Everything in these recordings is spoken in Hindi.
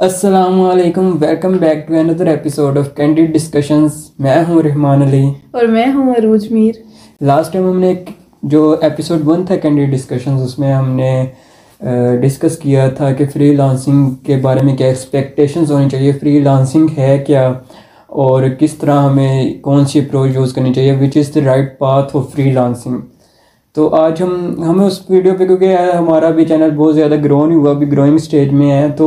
अस्सलामुअलैकुम, welcome back to another episode of candid discussions. मैं हूं रहमान अली और मैं हूं अरूज मीर। लास्ट टाइम हमने जो एपिसोड 1 था कैंडिड डिस्कशंस, उसमें हमने डिस्कस किया था कि फ्रीलांसिंग के बारे में क्या एक्सपेक्टेशंस होनी चाहिए, फ्रीलांसिंग है क्या और किस तरह हमें कौन सी अप्रोच यूज़ करनी चाहिए, which is the right path of freelancing. तो आज हमें उस वीडियो पे, क्योंकि हमारा भी चैनल बहुत ज़्यादा ग्रो नहीं हुआ, अभी ग्रोइंग स्टेज में है, तो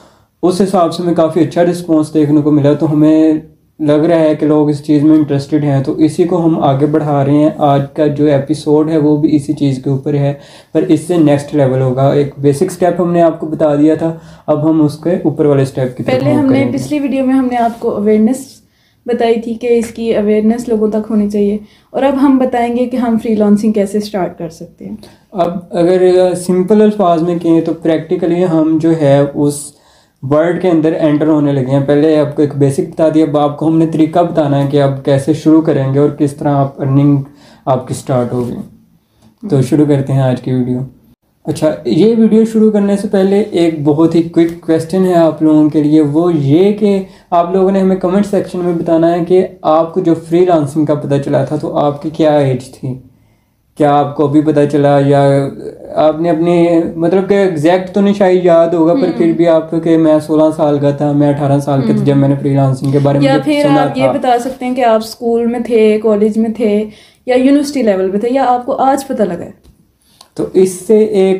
उस हिसाब से हमें काफ़ी अच्छा रिस्पॉन्स देखने को मिला। तो हमें लग रहा है कि लोग इस चीज़ में इंटरेस्टेड हैं, तो इसी को हम आगे बढ़ा रहे हैं। आज का जो एपिसोड है वो भी इसी चीज़ के ऊपर है, पर इससे नेक्स्ट लेवल होगा। एक बेसिक स्टेप हमने आपको बता दिया था, अब हम उसके ऊपर वाले स्टेप की तरफ पहले हमने पिछली वीडियो में हमने आपको अवेयरनेस बताई थी कि इसकी अवेयरनेस लोगों तक होनी चाहिए, और अब हम बताएंगे कि हम फ्रीलांसिंग कैसे स्टार्ट कर सकते हैं। अब अगर सिंपल अल्फाज में कहें तो प्रैक्टिकली हम जो है उस वर्ड के अंदर एंटर होने लगे हैं। पहले आपको एक बेसिक बता दिया, अब आपको हमने तरीका बताना है कि आप कैसे शुरू करेंगे और किस तरह आप अर्निंग आपकी स्टार्ट होगी। तो शुरू करते हैं आज की वीडियो। अच्छा, ये वीडियो शुरू करने से पहले एक बहुत ही क्विक क्वेश्चन है आप लोगों के लिए, वो ये कि आप लोगों ने हमें कमेंट सेक्शन में बताना है कि आपको जो फ्रीलांसिंग का पता चला था तो आपकी क्या एज थी, क्या आपको अभी पता चला, या आपने अपनी मतलब कि एग्जैक्ट तो नहीं शायद याद होगा, पर फिर भी आपके मैं 16 साल का था, मैं 18 साल का था जब मैंने फ्रीलांसिंग के बारे में या फिर आप ये बता सकते हैं कि आप स्कूल में थे, कॉलेज में थे, या यूनिवर्सिटी लेवल पे थे, या आपको आज पता लगा है। तो इससे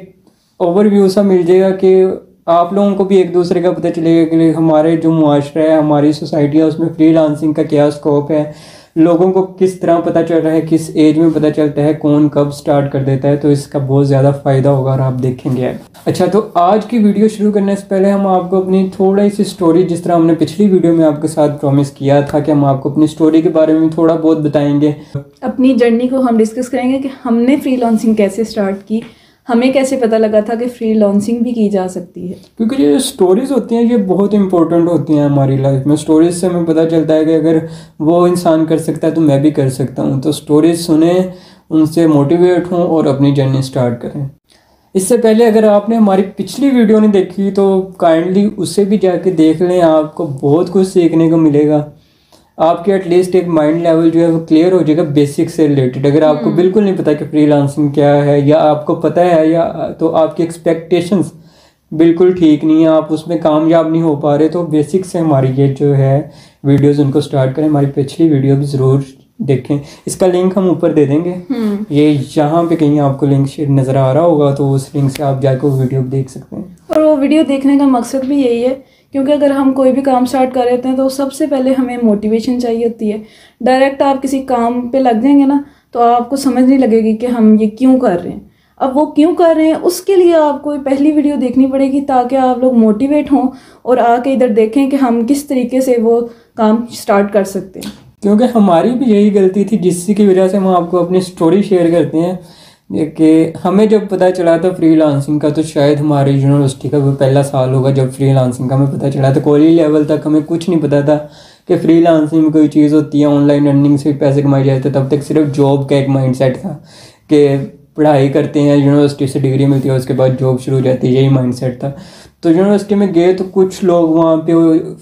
एक ओवरव्यू सा मिल जाएगा कि आप लोगों को भी एक दूसरे का पता चलेगा कि हमारे जो मुआशरा है, हमारी सोसाइटी है, उसमें फ्रीलांसिंग का क्या स्कोप है, लोगों को किस तरह पता चल रहा है, किस एज में पता चलता है, कौन कब स्टार्ट कर देता है। तो इसका बहुत ज़्यादा फ़ायदा होगा और आप देखेंगे। अच्छा, तो आज की वीडियो शुरू करने से पहले हम आपको अपनी थोड़ी सी स्टोरी, जिस तरह हमने पिछली वीडियो में आपके साथ प्रॉमिस किया था कि हम आपको अपनी स्टोरी के बारे में थोड़ा बहुत बताएंगे, अपनी जर्नी को हम डिस्कस करेंगे कि हमने फ्रीलांसिंग कैसे स्टार्ट की, हमें कैसे पता लगा था कि फ्रीलांसिंग भी की जा सकती है। क्योंकि ये स्टोरीज होती हैं ये बहुत इंपॉर्टेंट होती हैं हमारी लाइफ में। स्टोरीज से हमें पता चलता है कि अगर वो इंसान कर सकता है तो मैं भी कर सकता हूँ। तो स्टोरीज सुने, उनसे मोटिवेट हों और अपनी जर्नी स्टार्ट करें। इससे पहले अगर आपने हमारी पिछली वीडियो नहीं देखी तो काइंडली उसे भी जाके देख लें, आपको बहुत कुछ सीखने को मिलेगा। आपके एटलीस्ट एक माइंड लेवल जो है वो क्लियर हो जाएगा बेसिक से रिलेटेड। अगर आपको बिल्कुल नहीं पता कि फ्रीलांसिंग क्या है, या आपको पता है या तो आपकी एक्सपेक्टेशंस बिल्कुल ठीक नहीं है, आप उसमें कामयाब नहीं हो पा रहे, तो बेसिक से हमारी ये जो है वीडियोस उनको स्टार्ट करें। हमारी पिछली वीडियो भी ज़रूर देखें, इसका लिंक हम ऊपर दे देंगे। ये यहाँ पे कहीं आपको लिंक नज़र आ रहा होगा, तो उस लिंक से आप जाकर वो वीडियो देख सकते हैं। और वो वीडियो देखने का मकसद भी यही है, क्योंकि अगर हम कोई भी काम स्टार्ट कर रहे हैं तो सबसे पहले हमें मोटिवेशन चाहिए होती है। डायरेक्ट आप किसी काम पे लग जाएंगे ना तो आपको समझ नहीं लगेगी कि हम ये क्यों कर रहे हैं। अब वो क्यों कर रहे हैं उसके लिए आपको पहली वीडियो देखनी पड़ेगी, ताकि आप लोग मोटिवेट हों और आके इधर देखें कि हम किस तरीके से वो काम स्टार्ट कर सकते हैं। क्योंकि हमारी भी यही गलती थी, जिसकी वजह से हम आपको अपनी स्टोरी शेयर करते हैं कि हमें जब पता चला था फ्रीलांसिंग का, तो शायद हमारे यूनिवर्सिटी का वो पहला साल होगा जब फ्रीलांसिंग का हमें पता चला था। कॉलेज लेवल तक हमें कुछ नहीं पता था कि फ्रीलांसिंग कोई चीज़ होती है, ऑनलाइन अर्निंग से पैसे कमाए जाते। तब तक सिर्फ जॉब का एक माइंडसेट था कि पढ़ाई करते हैं, यूनिवर्सिटी से डिग्री मिलती है, उसके बाद जॉब शुरू हो जाती है, यही माइंडसेट था। तो यूनिवर्सिटी में गए तो कुछ लोग वहाँ पे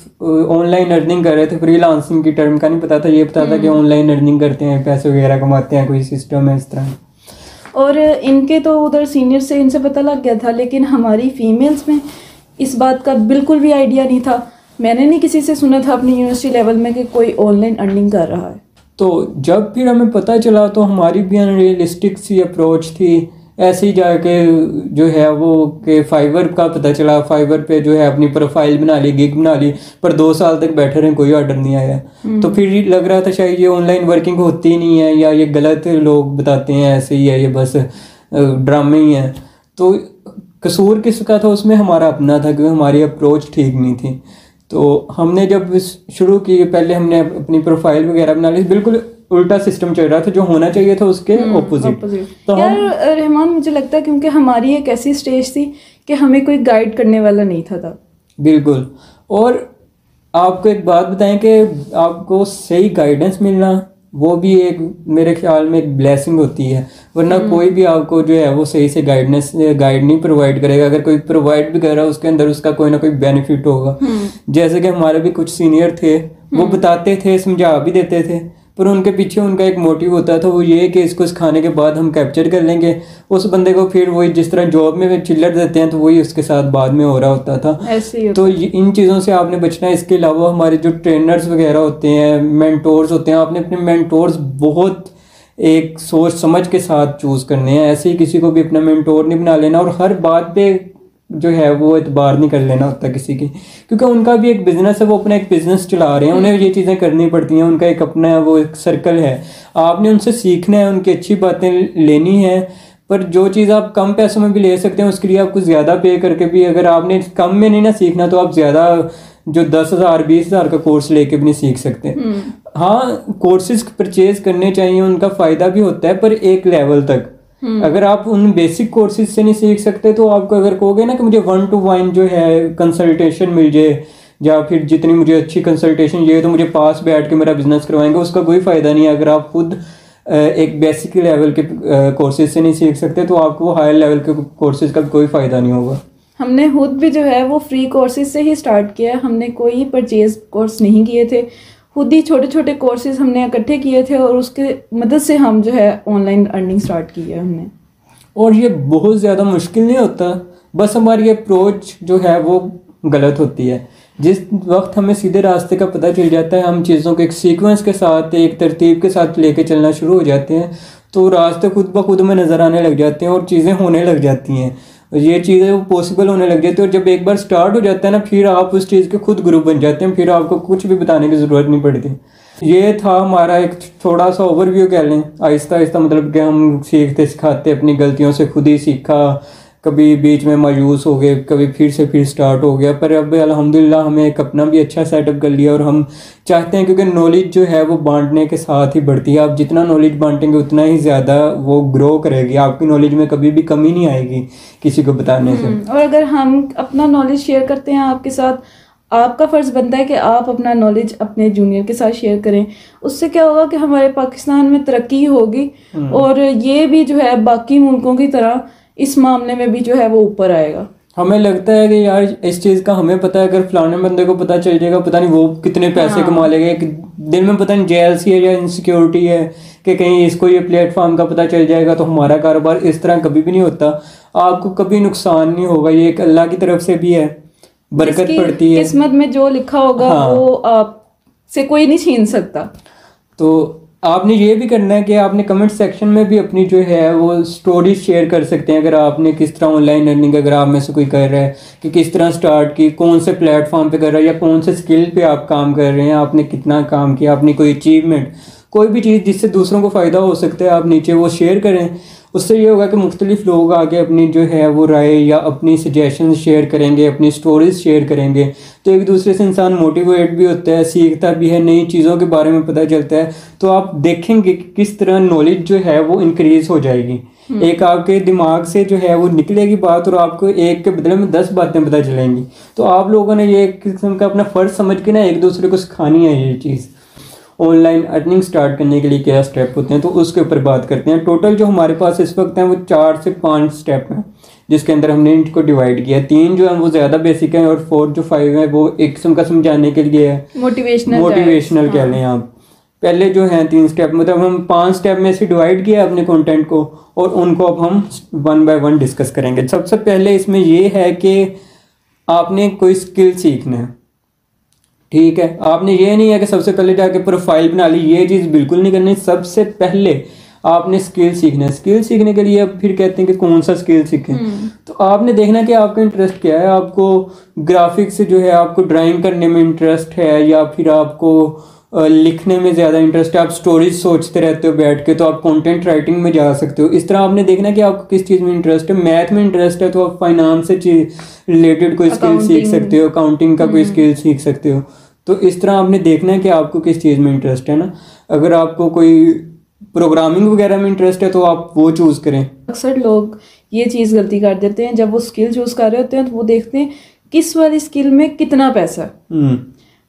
ऑनलाइन अर्निंग कर रहे थे, फ्रीलांसिंग की टर्म का नहीं पता था। ये पता था कि ऑनलाइन अर्निंग करते हैं, पैसे वगैरह कमाते हैं, कोई सिस्टम है इस तरह। और इनके तो उधर सीनियर से इनसे पता लग गया था, लेकिन हमारी फीमेल्स में इस बात का बिल्कुल भी आइडिया नहीं था। मैंने नहीं किसी से सुना था अपनी यूनिवर्सिटी लेवल में कि कोई ऑनलाइन अर्निंग कर रहा है। तो जब फिर हमें पता चला तो हमारी भी अनरियलिस्टिक सी अप्रोच थी। ऐसे ही जाके जो है वो कि फाइवर का पता चला, फाइवर पे जो है अपनी प्रोफाइल बना ली, गिग बना ली, पर 2 साल तक बैठे रहे, कोई ऑर्डर नहीं आया। तो फिर लग रहा था शायद ये ऑनलाइन वर्किंग होती ही नहीं है, या ये गलत लोग बताते हैं, ऐसे ही है, ये बस ड्रामे ही है। तो कसूर किसका था उसमें? हमारा अपना था, क्योंकि हमारी अप्रोच ठीक नहीं थी। तो हमने जब शुरू की, पहले हमने अपनी प्रोफाइल वगैरह बना ली, बिल्कुल उल्टा सिस्टम चल रहा था, जो होना चाहिए था उसके ऑपोजिट। तो यार रहमान, मुझे लगता है क्योंकि हमारी एक ऐसी स्टेज थी कि हमें कोई गाइड करने वाला नहीं था तब। बिल्कुल। और आपको एक बात बताएं कि आपको सही गाइडेंस मिलना वो भी एक मेरे ख्याल में एक ब्लेसिंग होती है, वरना कोई भी आपको जो है वो सही से गाइड नहीं प्रोवाइड करेगा। अगर कोई प्रोवाइड भी कर रहा है उसके अंदर उसका कोई ना कोई बेनिफिट होगा। जैसे कि हमारे भी कुछ सीनियर थे, वो बताते थे, समझा भी देते थे, पर उनके पीछे उनका एक मोटिव होता था, वो ये कि इसको खाने के बाद हम कैप्चर कर लेंगे उस बंदे को, फिर वही जिस तरह जॉब में चिल्लर देते हैं तो वही उसके साथ बाद में हो रहा होता था। ऐसे ही तो इन चीज़ों से आपने बचना है। इसके अलावा हमारे जो ट्रेनर्स वगैरह होते हैं, मेंटोर्स होते हैं, आपने अपने मेंटोर्स बहुत एक सोच समझ के साथ चूज़ करने हैं। ऐसे ही किसी को भी अपना मेंटोर नहीं बना लेना, और हर बात पे जो है वो एतबार नहीं कर लेना होता किसी की, क्योंकि उनका भी एक बिजनेस है, वो अपना एक बिजनेस चला रहे हैं, उन्हें ये चीज़ें करनी पड़ती हैं, उनका एक अपना वो एक सर्कल है। आपने उनसे सीखना है, उनकी अच्छी बातें लेनी है, पर जो चीज़ आप कम पैसों में भी ले सकते हैं उसके लिए आपको ज़्यादा पे करके भी, अगर आपने कम में नहीं ना सीखना तो आप ज़्यादा जो 10,000 20,000 का कोर्स लेके भी नहीं सीख सकते। हाँ, कोर्सेज परचेज करने चाहिए, उनका फ़ायदा भी होता है, पर एक लेवल तक। अगर आप उन बेसिक कोर्सेज से नहीं सीख सकते तो आपको अगर कहोगे ना कि मुझे 1-to-1 जो है कंसल्टेशन मिल जाए, या फिर जितनी मुझे अच्छी कंसल्टेशन चाहिए तो मुझे पास बैठ के मेरा बिजनेस करवाएंगे, उसका कोई फ़ायदा नहीं है। अगर आप खुद एक बेसिक लेवल के कोर्सेज से नहीं सीख सकते तो आपको वो हायर लेवल के कोर्सेज का कोई फ़ायदा नहीं होगा। हमने खुद भी जो है वो फ्री कोर्सेज से ही स्टार्ट किया है, हमने कोई परचेज कोर्स नहीं किए थे, खुद ही छोटे छोटे कोर्सेज हमने इकट्ठे किए थे और उसके मदद से हम जो है ऑनलाइन अर्निंग स्टार्ट की है हमने। और ये बहुत ज़्यादा मुश्किल नहीं होता, बस हमारी अप्रोच जो है वो गलत होती है। जिस वक्त हमें सीधे रास्ते का पता चल जाता है, हम चीज़ों को एक सीक्वेंस के साथ, एक तरतीब के साथ लेके चलना शुरू हो जाते हैं, तो रास्ते खुद ब खुद में नज़र आने लग जाते हैं और चीज़ें होने लग जाती हैं, ये चीज़ें वो पॉसिबल होने लग जाती है। और जब एक बार स्टार्ट हो जाता है ना, फिर आप उस चीज़ के खुद ग्रुप बन जाते हैं, फिर आपको कुछ भी बताने की ज़रूरत नहीं पड़ती। ये था हमारा एक थोड़ा सा ओवरव्यू कह लें, आहिस्ता आहिस्ता, मतलब कि हम सीखते सिखाते अपनी गलतियों से खुद ही सीखा, कभी बीच में मायूस हो गए, कभी फिर स्टार्ट हो गया, पर अब अल्हम्दुलिल्लाह हमें एक अपना भी अच्छा सेटअप कर लिया। और हम चाहते हैं, क्योंकि नॉलेज जो है वो बांटने के साथ ही बढ़ती है, आप जितना नॉलेज बांटेंगे उतना ही ज़्यादा वो ग्रो करेगी, आपकी नॉलेज में कभी भी कमी नहीं आएगी किसी को बताने से। और अगर हम अपना नॉलेज शेयर करते हैं आपके साथ, आपका फ़र्ज़ बनता है कि आप अपना नॉलेज अपने जूनियर के साथ शेयर करें। उससे क्या होगा कि हमारे पाकिस्तान में तरक्की होगी और ये भी जो है बाकी मुल्कों की तरह इस मामले में भी जो है वो ऊपर आएगा। हमें लगता है कि यार इस चीज़ का हमें पता है, अगर फलाने बंदे को पता चल जाएगा, पता नहीं वो कितने पैसे कमा लेगा, एक दिन में पता नहीं जेलसी है या इनसिक्योरिटी है कि कहीं इसको ये प्लेटफॉर्म का पता चल जाएगा तो हमारा कारोबार। इस तरह कभी भी नहीं होता, आपको कभी नुकसान नहीं होगा, ये एक अल्लाह की तरफ से भी है, बरकत पड़ती है, किस्मत में जो लिखा होगा वो आपसे कोई नहीं छीन सकता। तो आपने ये भी करना है कि आपने कमेंट सेक्शन में भी अपनी जो है वो स्टोरी शेयर कर सकते हैं, अगर आपने किस तरह ऑनलाइन अर्निंग, अगर आप में से कोई कर रहा है कि किस तरह स्टार्ट की, कौन से प्लेटफॉर्म पे कर रहा है, या कौन से स्किल पे आप काम कर रहे हैं, आपने कितना काम किया, आपने कोई अचीवमेंट, कोई भी चीज़ जिससे दूसरों को फ़ायदा हो सकता है, आप नीचे वो शेयर करें। उससे ये होगा कि मुख्तलिफ लोग आगे अपनी जो है वो राय या अपनी सजेशन शेयर करेंगे, अपनी स्टोरीज शेयर करेंगे, तो एक दूसरे से इंसान मोटिवेट भी होता है, सीखता भी है, नई चीज़ों के बारे में पता चलता है। तो आप देखेंगे कि किस तरह नॉलेज जो है वो इंक्रीज हो जाएगी, एक आपके दिमाग से जो है वो निकलेगी बात और आपको एक के बदले में 10 बातें पता चलेंगी। तो आप लोगों ने ये एक किस्म का अपना फ़र्ज समझ के ना एक दूसरे को सिखानी है ये चीज़। ऑनलाइन अर्निंग स्टार्ट करने के लिए क्या स्टेप होते हैं तो उसके ऊपर बात करते हैं। टोटल जो हमारे पास इस वक्त हैं वो 4 से 5 स्टेप हैं, जिसके अंदर हमने इनको डिवाइड किया। 3 जो है वो ज़्यादा बेसिक हैं और 4 जो 5 है वो एक किस्म का समझाने के लिए है, मोटिवेशनल कह लें आप। पहले जो हैं 3 स्टेप, मतलब हम 5 स्टेप में से डिवाइड किया अपने कंटेंट को और उनको अब हम 1 बाय 1 डिस्कस करेंगे। सबसे पहले इसमें ये है कि आपने कोई स्किल सीखना है, ठीक है। आपने ये नहीं है कि सबसे पहले जाके प्रोफाइल बना ली, ये चीज़ बिल्कुल नहीं करनी। सबसे पहले आपने स्किल सीखना है। स्किल सीखने के लिए अब फिर कहते हैं कि कौन सा स्किल सीखें, तो आपने देखना कि आपका इंटरेस्ट क्या है। आपको ग्राफिक्स जो है, आपको ड्राइंग करने में इंटरेस्ट है, या फिर आपको लिखने में ज़्यादा इंटरेस्ट है, आप स्टोरीज सोचते रहते हो बैठ के, तो आप कंटेंट राइटिंग में जा सकते हो। इस तरह आपने देखना कि आपको किस चीज़ में इंटरेस्ट है। मैथ में इंटरेस्ट है तो आप फाइनेंस से रिलेटेड कोई स्किल सीख सकते हो, अकाउंटिंग का कोई स्किल सीख सकते हो। तो इस तरह आपने देखना है कि आपको किस चीज़ में इंटरेस्ट है ना। अगर आपको कोई प्रोग्रामिंग वगैरह में इंटरेस्ट है तो आप वो चूज़ करें। अक्सर लोग ये चीज़ गलती कर देते हैं, जब वो स्किल चूज़ कर रहे होते हैं तो वो देखते हैं किस वाली स्किल में कितना पैसा।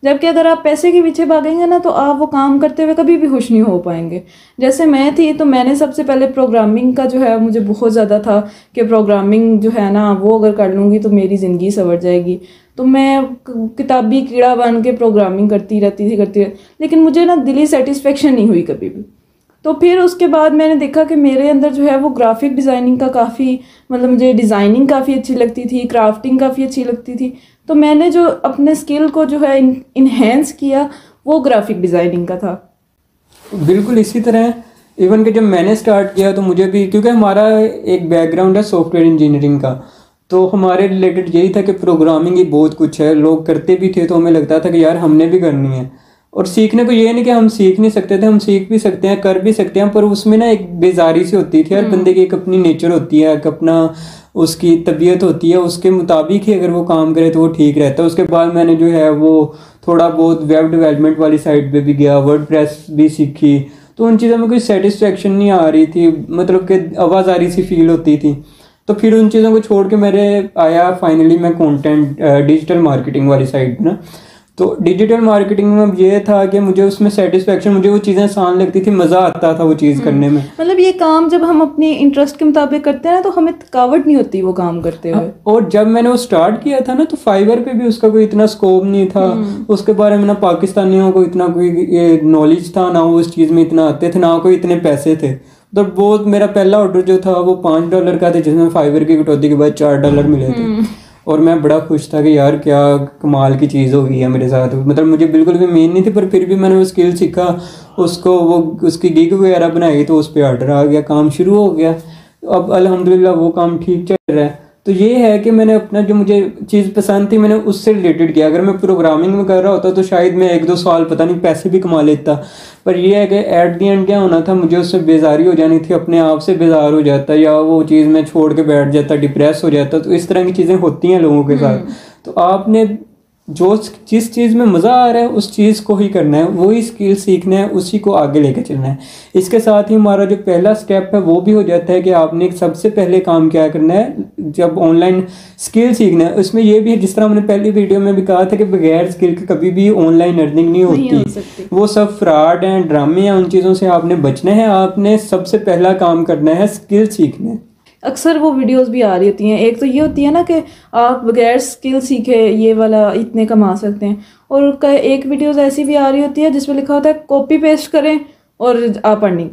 जबकि अगर आप पैसे के पीछे भागेंगे ना तो आप वो काम करते हुए कभी भी खुश नहीं हो पाएंगे। जैसे मैं थी तो मैंने सबसे पहले प्रोग्रामिंग का जो है मुझे बहुत ज़्यादा था कि प्रोग्रामिंग जो है ना वो अगर कर लूँगी तो मेरी ज़िंदगी संवर जाएगी। तो मैं किताबी कीड़ा बन के प्रोग्रामिंग करती रहती, लेकिन मुझे ना दिली सेटिस्फेक्शन नहीं हुई कभी भी। तो फिर उसके बाद मैंने देखा कि मेरे अंदर जो है वो ग्राफिक डिज़ाइनिंग का काफ़ी, मतलब मुझे डिज़ाइनिंग काफ़ी अच्छी लगती थी, क्राफ्टिंग काफ़ी अच्छी लगती थी। तो मैंने जो अपने स्किल को जो है इन्हेंस किया वो ग्राफिक डिज़ाइनिंग का था। बिल्कुल इसी तरह इवन कि जब मैंने स्टार्ट किया तो मुझे भी, क्योंकि हमारा एक बैकग्राउंड है सॉफ्टवेयर इंजीनियरिंग का, तो हमारे रिलेटेड यही था कि प्रोग्रामिंग ही बहुत कुछ है, लोग करते भी थे तो हमें लगता था कि यार हमने भी करनी है। और सीखने को ये नहीं कि हम सीख नहीं सकते थे, हम सीख भी सकते हैं, कर भी सकते हैं, पर उसमें ना एक बेजारी सी होती थी। हर बंदे की एक अपनी नेचर होती है, एक अपना उसकी तबीयत होती है, उसके मुताबिक ही अगर वो काम करे तो वो ठीक रहता है। उसके बाद मैंने जो है वो थोड़ा बहुत वेब डेवलपमेंट वाली साइड पे भी गया, वर्डप्रेस भी सीखी, तो उन चीज़ों में कोई सेटिस्फेक्शन नहीं आ रही थी, मतलब कि आवाज़ आ रही सी फील होती थी। तो फिर उन चीज़ों को छोड़ के मेरे आया फाइनली मैं कंटेंट डिजिटल मार्केटिंग वाली साइड पे ना। तो डिजिटल मार्केटिंग में ये था कि मुझे उसमें सेटिस्फेक्शन, मुझे वो चीज़ें आसान लगती थी, मज़ा आता था वो चीज़ करने में। मतलब ये काम जब हम अपनी इंटरेस्ट के मुताबिक करते हैं ना तो हमें थकावट नहीं होती वो काम करते हुए। और जब मैंने वो स्टार्ट किया था ना तो फाइवर पे भी उसका कोई इतना स्कोप नहीं था, उसके बारे में ना पाकिस्तानियों को इतना कोई नॉलेज था, ना वो उस चीज़ में इतना आते थे, ना कोई इतने पैसे थे। तो वो मेरा पहला ऑर्डर जो था वो $5 का था, जिसमें फाइवर की कटौती के बाद $4 मिले थे। और मैं बड़ा खुश था कि यार क्या कमाल की चीज़ हो गई है मेरे साथ। मतलब मुझे बिल्कुल भी मेन नहीं थी, पर फिर भी मैंने वो स्किल सीखा, उसको वो उसकी गिग वगैरह बनाई, तो उस पर ऑर्डर आ गया, काम शुरू हो गया। अब अल्हम्दुलिल्लाह वो काम ठीक चल रहा है। तो ये है कि मैंने अपना जो मुझे चीज़ पसंद थी मैंने उससे रिलेटेड किया। अगर मैं प्रोग्रामिंग में कर रहा होता तो शायद मैं 1-2 साल पता नहीं पैसे भी कमा लेता, पर ये है कि एट दी एंड क्या होना था, मुझे उससे बेजारी हो जानी थी, अपने आप से बेजार हो जाता, या वो चीज़ मैं छोड़ के बैठ जाता, डिप्रेस हो जाता। तो इस तरह की चीज़ें होती हैं लोगों के साथ। तो आपने जो जिस चीज़ में मज़ा आ रहा है उस चीज़ को ही करना है, वही स्किल सीखना है, उसी को आगे लेके चलना है। इसके साथ ही हमारा जो पहला स्टेप है वो भी हो जाता है कि आपने सबसे पहले काम क्या करना है जब ऑनलाइन स्किल सीखना है। उसमें ये भी है, जिस तरह हमने पहली वीडियो में भी कहा था कि बगैर स्किल के कभी भी ऑनलाइन अर्निंग नहीं होती, वो सब फ्रॉड हैं, ड्रामे हैं, उन चीज़ों से आपने बचना है। आपने सबसे पहला काम करना है स्किल सीखना है। अक्सर वो वीडियोस भी आ रही होती हैं, एक तो ये होती है ना कि आप बगैर स्किल सीखे ये वाला इतने कमा सकते हैं, और एक वीडियोस ऐसी भी आ रही होती है जिसमें लिखा होता है कॉपी पेस्ट करें और आप अर्निंग।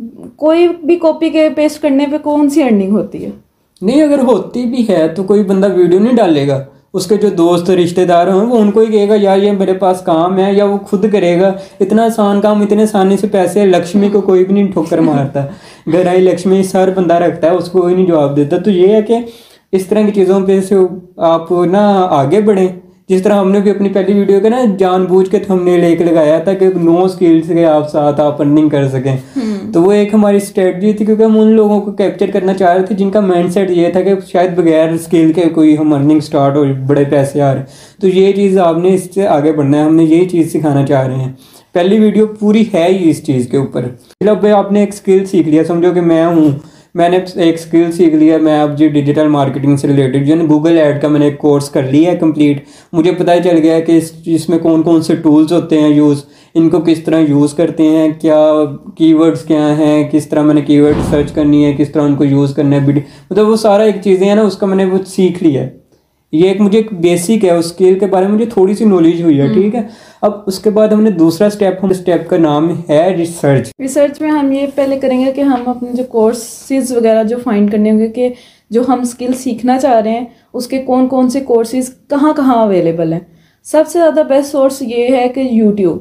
कोई भी कॉपी के पेस्ट करने पे कौन सी अर्निंग होती है? नहीं, अगर होती भी है तो कोई बंदा वीडियो नहीं डालेगा, उसके जो दोस्त रिश्तेदार हों वो उनको ही कहेगा यार ये मेरे पास काम है, या वो खुद करेगा। इतना आसान काम, इतने आसानी से पैसे। लक्ष्मी को कोई भी नहीं ठोकर मारता, घर आई लक्ष्मी हर बंदा रखता है, उसको कोई नहीं जवाब देता। तो ये है कि इस तरह की चीज़ों पे से आप ना आगे बढ़ें। जिस तरह हमने भी अपनी पहली वीडियो का ना जानबूझ के थंबनेल एक लगाया था कि नो स्किल्स के आप साथ आप अर्निंग कर सकें। तो वो एक हमारी स्ट्रेटजी थी, क्योंकि हम उन लोगों को कैप्चर करना चाह रहे थे जिनका माइंडसेट ये था कि शायद बगैर स्किल के कोई हम अर्निंग स्टार्ट हो, बड़े पैसे आ रहे। तो ये चीज़ आपने इससे आगे बढ़ना है, हमने यही चीज़ सिखाना चाह रहे हैं। पहली वीडियो पूरी है ही इस चीज़ के ऊपर। मतलब आपने एक स्किल सीख लिया, समझो कि मैंने एक स्किल सीख लिया, मैं अब जी डिजिटल मार्केटिंग से रिलेटेड जो है गूगल ऐड का मैंने एक कोर्स कर लिया है कंप्लीट। मुझे पता चल गया है कि इसमें कौन कौन से टूल्स होते हैं यूज़, इनको किस तरह यूज़ करते हैं, क्या कीवर्ड्स क्या हैं, किस तरह मैंने कीवर्ड सर्च करनी है, किस तरह उनको यूज़ करना है। मतलब वो सारा एक चीज़ें हैं ना, उसका मैंने वो सीख लिया है। ये एक मुझे एक बेसिक है, उस स्किल के बारे में मुझे थोड़ी सी नॉलेज हुई है, ठीक है। अब उसके बाद हमने दूसरा स्टेप का नाम है रिसर्च में हम ये पहले करेंगे कि हम अपने जो कोर्सेज वगैरह जो फाइंड करने होंगे कि जो हम स्किल सीखना चाह रहे हैं उसके कौन कौन से कोर्सेज कहाँ कहाँ अवेलेबल हैं। सबसे ज़्यादा बेस्ट सोर्स ये है कि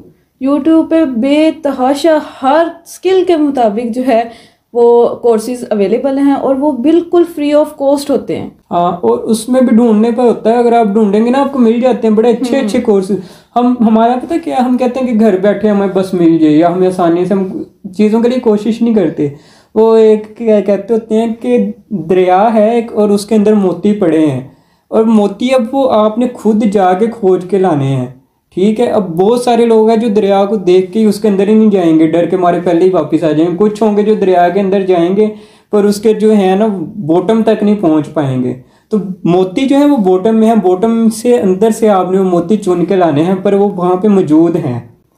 यूट्यूब पे बेतहाशा हर स्किल के मुताबिक जो है वो कोर्सेज अवेलेबल हैं और वो बिल्कुल फ्री ऑफ कॉस्ट होते हैं। हाँ, और उसमें भी ढूंढने पर होता है, अगर आप ढूंढेंगे ना आपको मिल जाते हैं बड़े अच्छे अच्छे कोर्सेज। हमारा पता क्या, हम कहते हैं कि घर बैठे हमें बस मिल जाए, या हमें आसानी से हम चीज़ों के लिए कोशिश नहीं करते। वो एक क्या कहते होते हैं कि दरिया है एक, और उसके अंदर मोती पड़े हैं, और मोती अब वो आपने खुद जाके खोज के लाने हैं, ठीक है। अब बहुत सारे लोग हैं जो दरिया को देख के ही उसके अंदर ही नहीं जाएंगे, डर के मारे पहले ही वापस आ जाएंगे। कुछ होंगे जो दरिया के अंदर जाएंगे पर उसके जो है ना बॉटम तक नहीं पहुंच पाएंगे। तो मोती जो है वो बॉटम में है, बॉटम से अंदर से आपने वो मोती चुन के लाने हैं, पर वो वहाँ पे मौजूद हैं।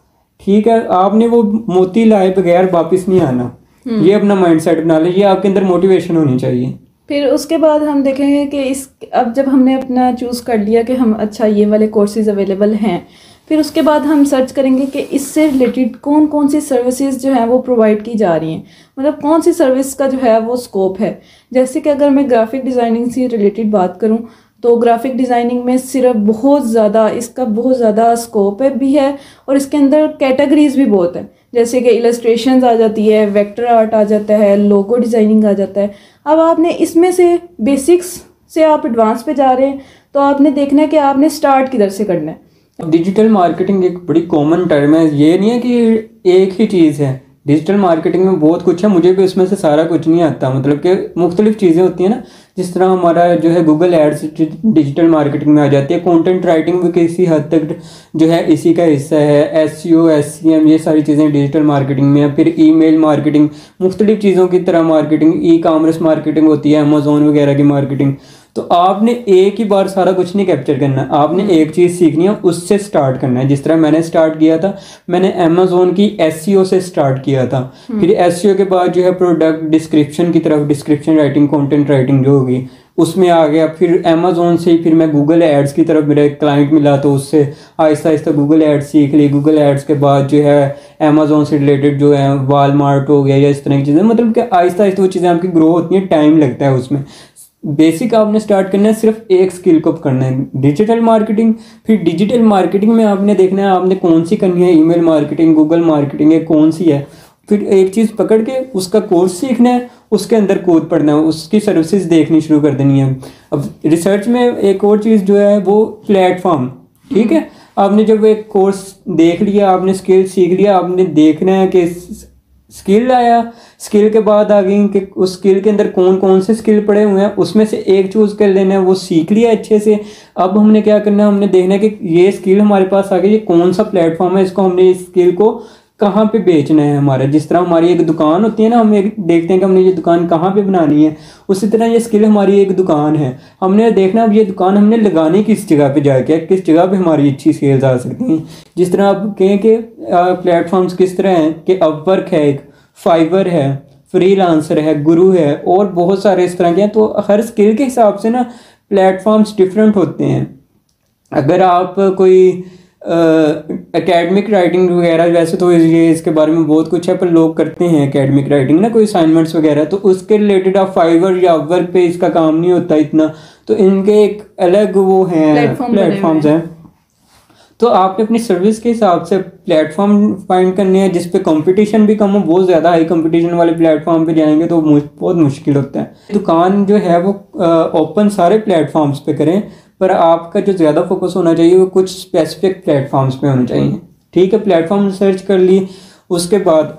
ठीक है, आपने वो मोती लाए बगैर वापस नहीं आना। ये अपना माइंडसेट बना ले, ये आपके अंदर मोटिवेशन होनी चाहिए। फिर उसके बाद हम देखेंगे कि इस अब जब हमने अपना चूज़ कर लिया कि हम अच्छा ये वाले कोर्सेज अवेलेबल हैं, फिर उसके बाद हम सर्च करेंगे कि इससे रिलेटेड कौन कौन सी सर्विसेज जो हैं वो प्रोवाइड की जा रही हैं, मतलब कौन सी सर्विस का जो है वो स्कोप है। जैसे कि अगर मैं ग्राफिक डिज़ाइनिंग से रिलेटेड बात करूं तो ग्राफिक डिज़ाइनिंग में सिर्फ बहुत ज़्यादा स्कोप भी है और इसके अंदर कैटेगरीज भी बहुत है। जैसे कि इलस्ट्रेशंस आ जाती है, वेक्टर आर्ट आ जाता है, लोगो डिज़ाइनिंग आ जाता है। अब आपने इसमें से बेसिक्स से आप एडवांस पे जा रहे हैं तो आपने देखना है कि आपने स्टार्ट किधर से करना है। डिजिटल मार्केटिंग एक बड़ी कॉमन टर्म है, ये नहीं है कि एक ही चीज़ है। डिजिटल मार्केटिंग में बहुत कुछ है, मुझे भी उसमें से सारा कुछ नहीं आता, मतलब कि मुख्तलिफ चीज़ें होती हैं ना। जिस तरह हमारा जो है गूगल एड्स डिजिटल मार्केटिंग में आ जाती है, कंटेंट राइटिंग भी किसी हद तक जो है इसी का हिस्सा है, एसईओ एसईएम ये सारी चीज़ें डिजिटल मार्केटिंग में है। फिर ईमेल मार्केटिंग, मुख्तलिफ चीज़ों की तरह मार्केटिंग, ई कॉमर्स मार्केटिंग होती है, अमेजोन वगैरह की मार्केटिंग। तो आपने एक ही बार सारा कुछ नहीं कैप्चर करना, आपने एक चीज़ सीखनी है, उससे स्टार्ट करना है। जिस तरह मैंने स्टार्ट किया था, मैंने अमेजोन की एसईओ से स्टार्ट किया था। फिर एसईओ के बाद जो है प्रोडक्ट डिस्क्रिप्शन की तरफ, डिस्क्रिप्शन राइटिंग, कंटेंट राइटिंग जो होगी उसमें आ गया। फिर अमेजोन से फिर मैं गूगल एड्स की तरफ, मेरा एक क्लाइंट मिला तो उससे आहिस्ता आहिस्ता गूगल एड्स सीख ली। गूगल एड्स के बाद जो है अमेजोन से रिलेटेड जो है वालमार्ट हो गया या इस तरह की चीज़ें, मतलब कि आहिस्ता आहिस्ता वो चीज़ें आपकी ग्रो होती हैं, टाइम लगता है उसमें। बेसिक आपने स्टार्ट करना है, सिर्फ एक स्किल को करना है, डिजिटल मार्केटिंग। फिर डिजिटल मार्केटिंग में आपने देखना है आपने कौन सी करनी है, ईमेल मार्केटिंग, गूगल मार्केटिंग है, कौन सी है। फिर एक चीज़ पकड़ के उसका कोर्स सीखना है, उसके अंदर कोड पढ़ना है, उसकी सर्विसेज देखनी शुरू कर देनी है। अब रिसर्च में एक और चीज़ जो है वो प्लेटफॉर्म। ठीक है, आपने जब एक कोर्स देख लिया, आपने स्किल सीख लिया, आपने देखना है कि स्किल आया, स्किल के बाद आ गई कि उस स्किल के अंदर कौन कौन से स्किल पड़े हुए हैं, उसमें से एक चूज़ कर लेना है, वो सीख लिया अच्छे से। अब हमने क्या करना है, हमने देखना है कि ये स्किल हमारे पास आ गई, ये कौन सा प्लेटफॉर्म है, इसको हमने इस स्किल को कहाँ पे बेचना है हमारा। जिस तरह हमारी एक दुकान होती है ना, हम एक देखते हैं कि हमने ये दुकान कहाँ पे बनानी है, उसी तरह ये स्किल हमारी एक दुकान है। हमने देखना अब ये दुकान हमने लगानी किस जगह पे जाके, किस जगह पे हमारी अच्छी सेल्स आ सकती हैं। जिस तरह आप कहें कि प्लेटफॉर्म्स किस तरह हैं कि अपवर्क है, एक फाइवर है, फ्रीलांसर है, गुरु है, और बहुत सारे इस तरह के हैं। तो हर स्किल के हिसाब से ना प्लेटफॉर्म्स डिफरेंट होते हैं। अगर आप कोई एकेडमिक राइटिंग वगैरह, वैसे तो ये इसके बारे में बहुत कुछ है, पर लोग करते हैं एकेडमिक राइटिंग ना, कोई असाइनमेंट्स वगैरह, तो उसके रिलेटेड आप फाइवर या वर्क पे इसका काम नहीं होता इतना, तो इनके एक अलग वो हैं प्लेटफॉर्म्स हैं। तो आपने अपनी सर्विस के हिसाब से प्लेटफॉर्म फाइंड करने हैं जिस पे कंपटीशन भी कम हो। बहुत ज़्यादा हाई कंपटीशन वाले प्लेटफॉर्म पे जाएंगे तो बहुत मुश्किल होता है। दुकान जो है वो ओपन सारे प्लेटफॉर्म्स पे करें, पर आपका जो ज़्यादा फोकस होना चाहिए वो कुछ स्पेसिफिक प्लेटफॉर्म्स पे होना चाहिए। ठीक है, प्लेटफॉर्म सर्च कर ली, उसके बाद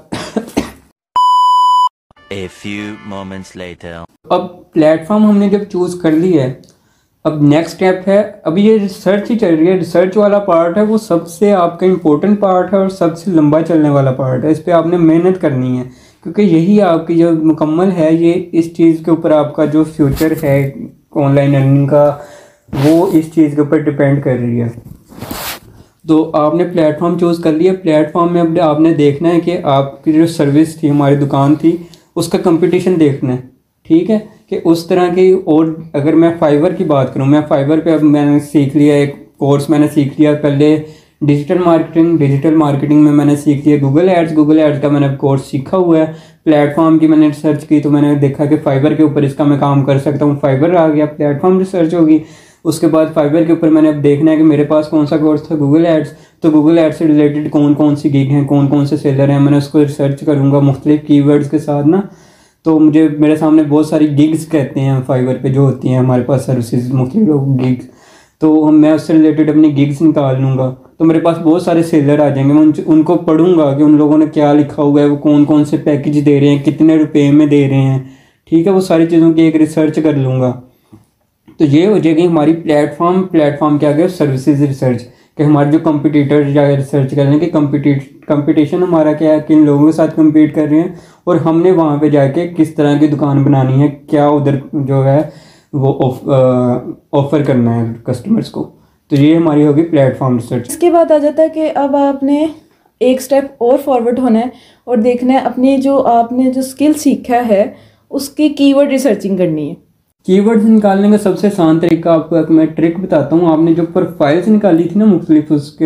A few moments later. अब प्लेटफॉर्म हमने जब चूज़ कर ली है, अब नेक्स्ट स्टेप है, अभी ये रिसर्च ही चल रही है। रिसर्च वाला पार्ट है वो सबसे आपका इम्पोर्टेंट पार्ट है और सबसे लंबा चलने वाला पार्ट है। इस पर आपने मेहनत करनी है, क्योंकि यही आपकी जो मुकम्मल है, ये इस चीज़ के ऊपर आपका जो फ्यूचर है ऑनलाइन अर्निंग का, वो इस चीज़ के ऊपर डिपेंड कर रही है। तो आपने प्लेटफॉर्म चूज़ कर लिया। प्लेटफॉर्म में अब आपने देखना है कि आपकी जो सर्विस थी, हमारी दुकान थी, उसका कंपटीशन देखना है। ठीक है, कि उस तरह की, और अगर मैं फाइवर की बात करूं, मैं फाइवर पे अब मैंने सीख लिया, एक कोर्स मैंने सीख लिया पहले डिजिटल मार्केटिंग में मैंने सीख लिया गूगल एड्स का मैंने कोर्स सीखा हुआ है। प्लेटफॉर्म की मैंने रिसर्च की तो मैंने देखा कि फाइवर के ऊपर इसका मैं काम कर सकता हूँ, फाइवर आ गया, प्लेटफॉर्म रिसर्च होगी। उसके बाद फाइवर के ऊपर मैंने अब देखना है कि मेरे पास कौन सा कोर्स था, गूगल एड्स, तो गूगल एड्स से रिलेटेड कौन कौन सी गिग हैं, कौन कौन से सेलर हैं, मैंने उसको रिसर्च करूँगा मुख्तलिफ कीवर्ड्स के साथ ना। तो मुझे मेरे सामने बहुत सारी गिग्स कहते हैं फाइवर पे जो होती हैं हमारे पास सर्विसेज, मुख्तलिफ गिग्स, तो मैं उससे रिलेटेड अपनी गिग्स निकाल लूँगा। तो मेरे पास बहुत सारे सेलर आ जाएंगे, मैं उनको पढ़ूंगा कि उन लोगों ने क्या लिखा हुआ है, वो कौन कौन से पैकेज दे रहे हैं, कितने रुपए में दे रहे हैं। ठीक है, वो सारी चीज़ों की एक रिसर्च कर लूँगा। तो ये हो जाएगी हमारी प्लेटफॉर्म क्या गया, सर्विसेज रिसर्च, कि हमारे जो कंपटीटर जाकर रिसर्च कर रहे हैं कि कंपटीशन हमारा क्या है, किन लोगों के साथ कम्पीट कर रहे हैं, और हमने वहाँ पे जाके किस तरह की दुकान बनानी है, क्या उधर जो है वो ऑफर करना है कस्टमर्स को। तो ये हमारी होगी प्लेटफॉर्म रिसर्च। इसके बाद आ जाता है कि अब आपने एक स्टेप और फॉरवर्ड होना है और देखना है अपनी जो आपने जो स्किल सीखा है उसकी कीवर्ड रिसर्चिंग करनी है। कीवर्ड्स निकालने का सबसे आसान तरीका आपको एक मैं ट्रिक बताता हूँ। आपने जो प्रोफाइल्स निकाली थी ना मुख्तलिफ, उसके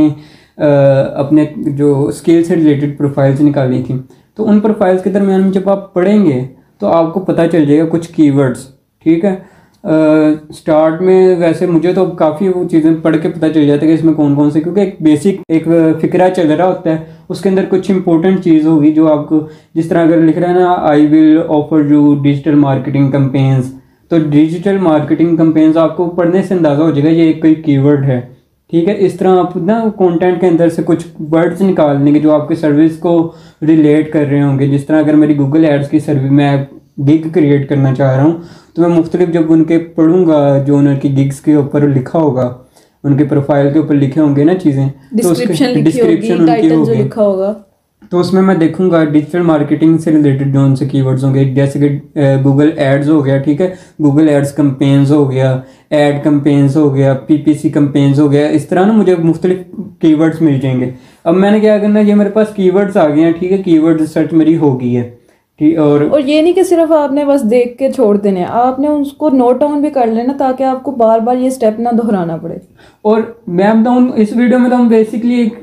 अपने जो स्किल से रिलेटेड प्रोफाइल्स निकाली थी, तो उन प्रोफाइल्स के दरमियान में जब आप पढ़ेंगे तो आपको पता चल जाएगा कुछ कीवर्ड्स। ठीक है, स्टार्ट में वैसे मुझे तो काफ़ी वो चीज़ें पढ़ के पता चल जाता है कि इसमें कौन कौन से, क्योंकि एक बेसिक एक फिक्रा चल रहा होता है, उसके अंदर कुछ इंपॉर्टेंट चीज़ होगी जो आपको, जिस तरह अगर लिख रहा है ना I will offer you digital marketing campaigns, तो डिजिटल मार्केटिंग कैंपेन्स आपको पढ़ने से अंदाज़ा हो जाएगा ये एक कोई कीवर्ड है। ठीक है, इस तरह आप ना कंटेंट के अंदर से कुछ वर्ड्स निकाल लेंगे जो आपकी सर्विस को रिलेट कर रहे होंगे। जिस तरह अगर मेरी गूगल एड्स की सर्विस, मैं गिग क्रिएट करना चाह रहा हूँ, तो मैं मुख्तलिफ जब उनके पढ़ूंगा जो उनकी गिग्स के ऊपर लिखा होगा, उनके प्रोफाइल के ऊपर लिखे होंगे ना चीज़ें, तो उसके डिस्क्रिप्शन उनकी होगी, लिखा होगा, तो उसमें मैं देखूंगा डिजिटल मार्केटिंग से रिलेटेड जो उनसे कीवर्ड्स होंगे, जैसे कि गूगल एड्स हो गया। ठीक है, गूगल एड्स कैंपेन्स हो गया, एड कैंपेन्स हो गया, पीपीसी कैंपेन्स हो गया। इस तरह ना मुझे मुख्तलिफ कीवर्ड्स मिल जाएंगे। अब मैंने क्या करना है, ये मेरे पास कीवर्ड्स आ गए हैं। ठीक है, कीवर्ड रिसर्च मेरी हो गई है। ठीक, और ये नहीं कि सिर्फ आपने बस देख के छोड़ देने, आपने उसको नोट डाउन भी कर लेना ताकि आपको बार बार ये स्टेप ना दोहराना पड़े। और मैं बताऊँ इस वीडियो में तो हम बेसिकली एक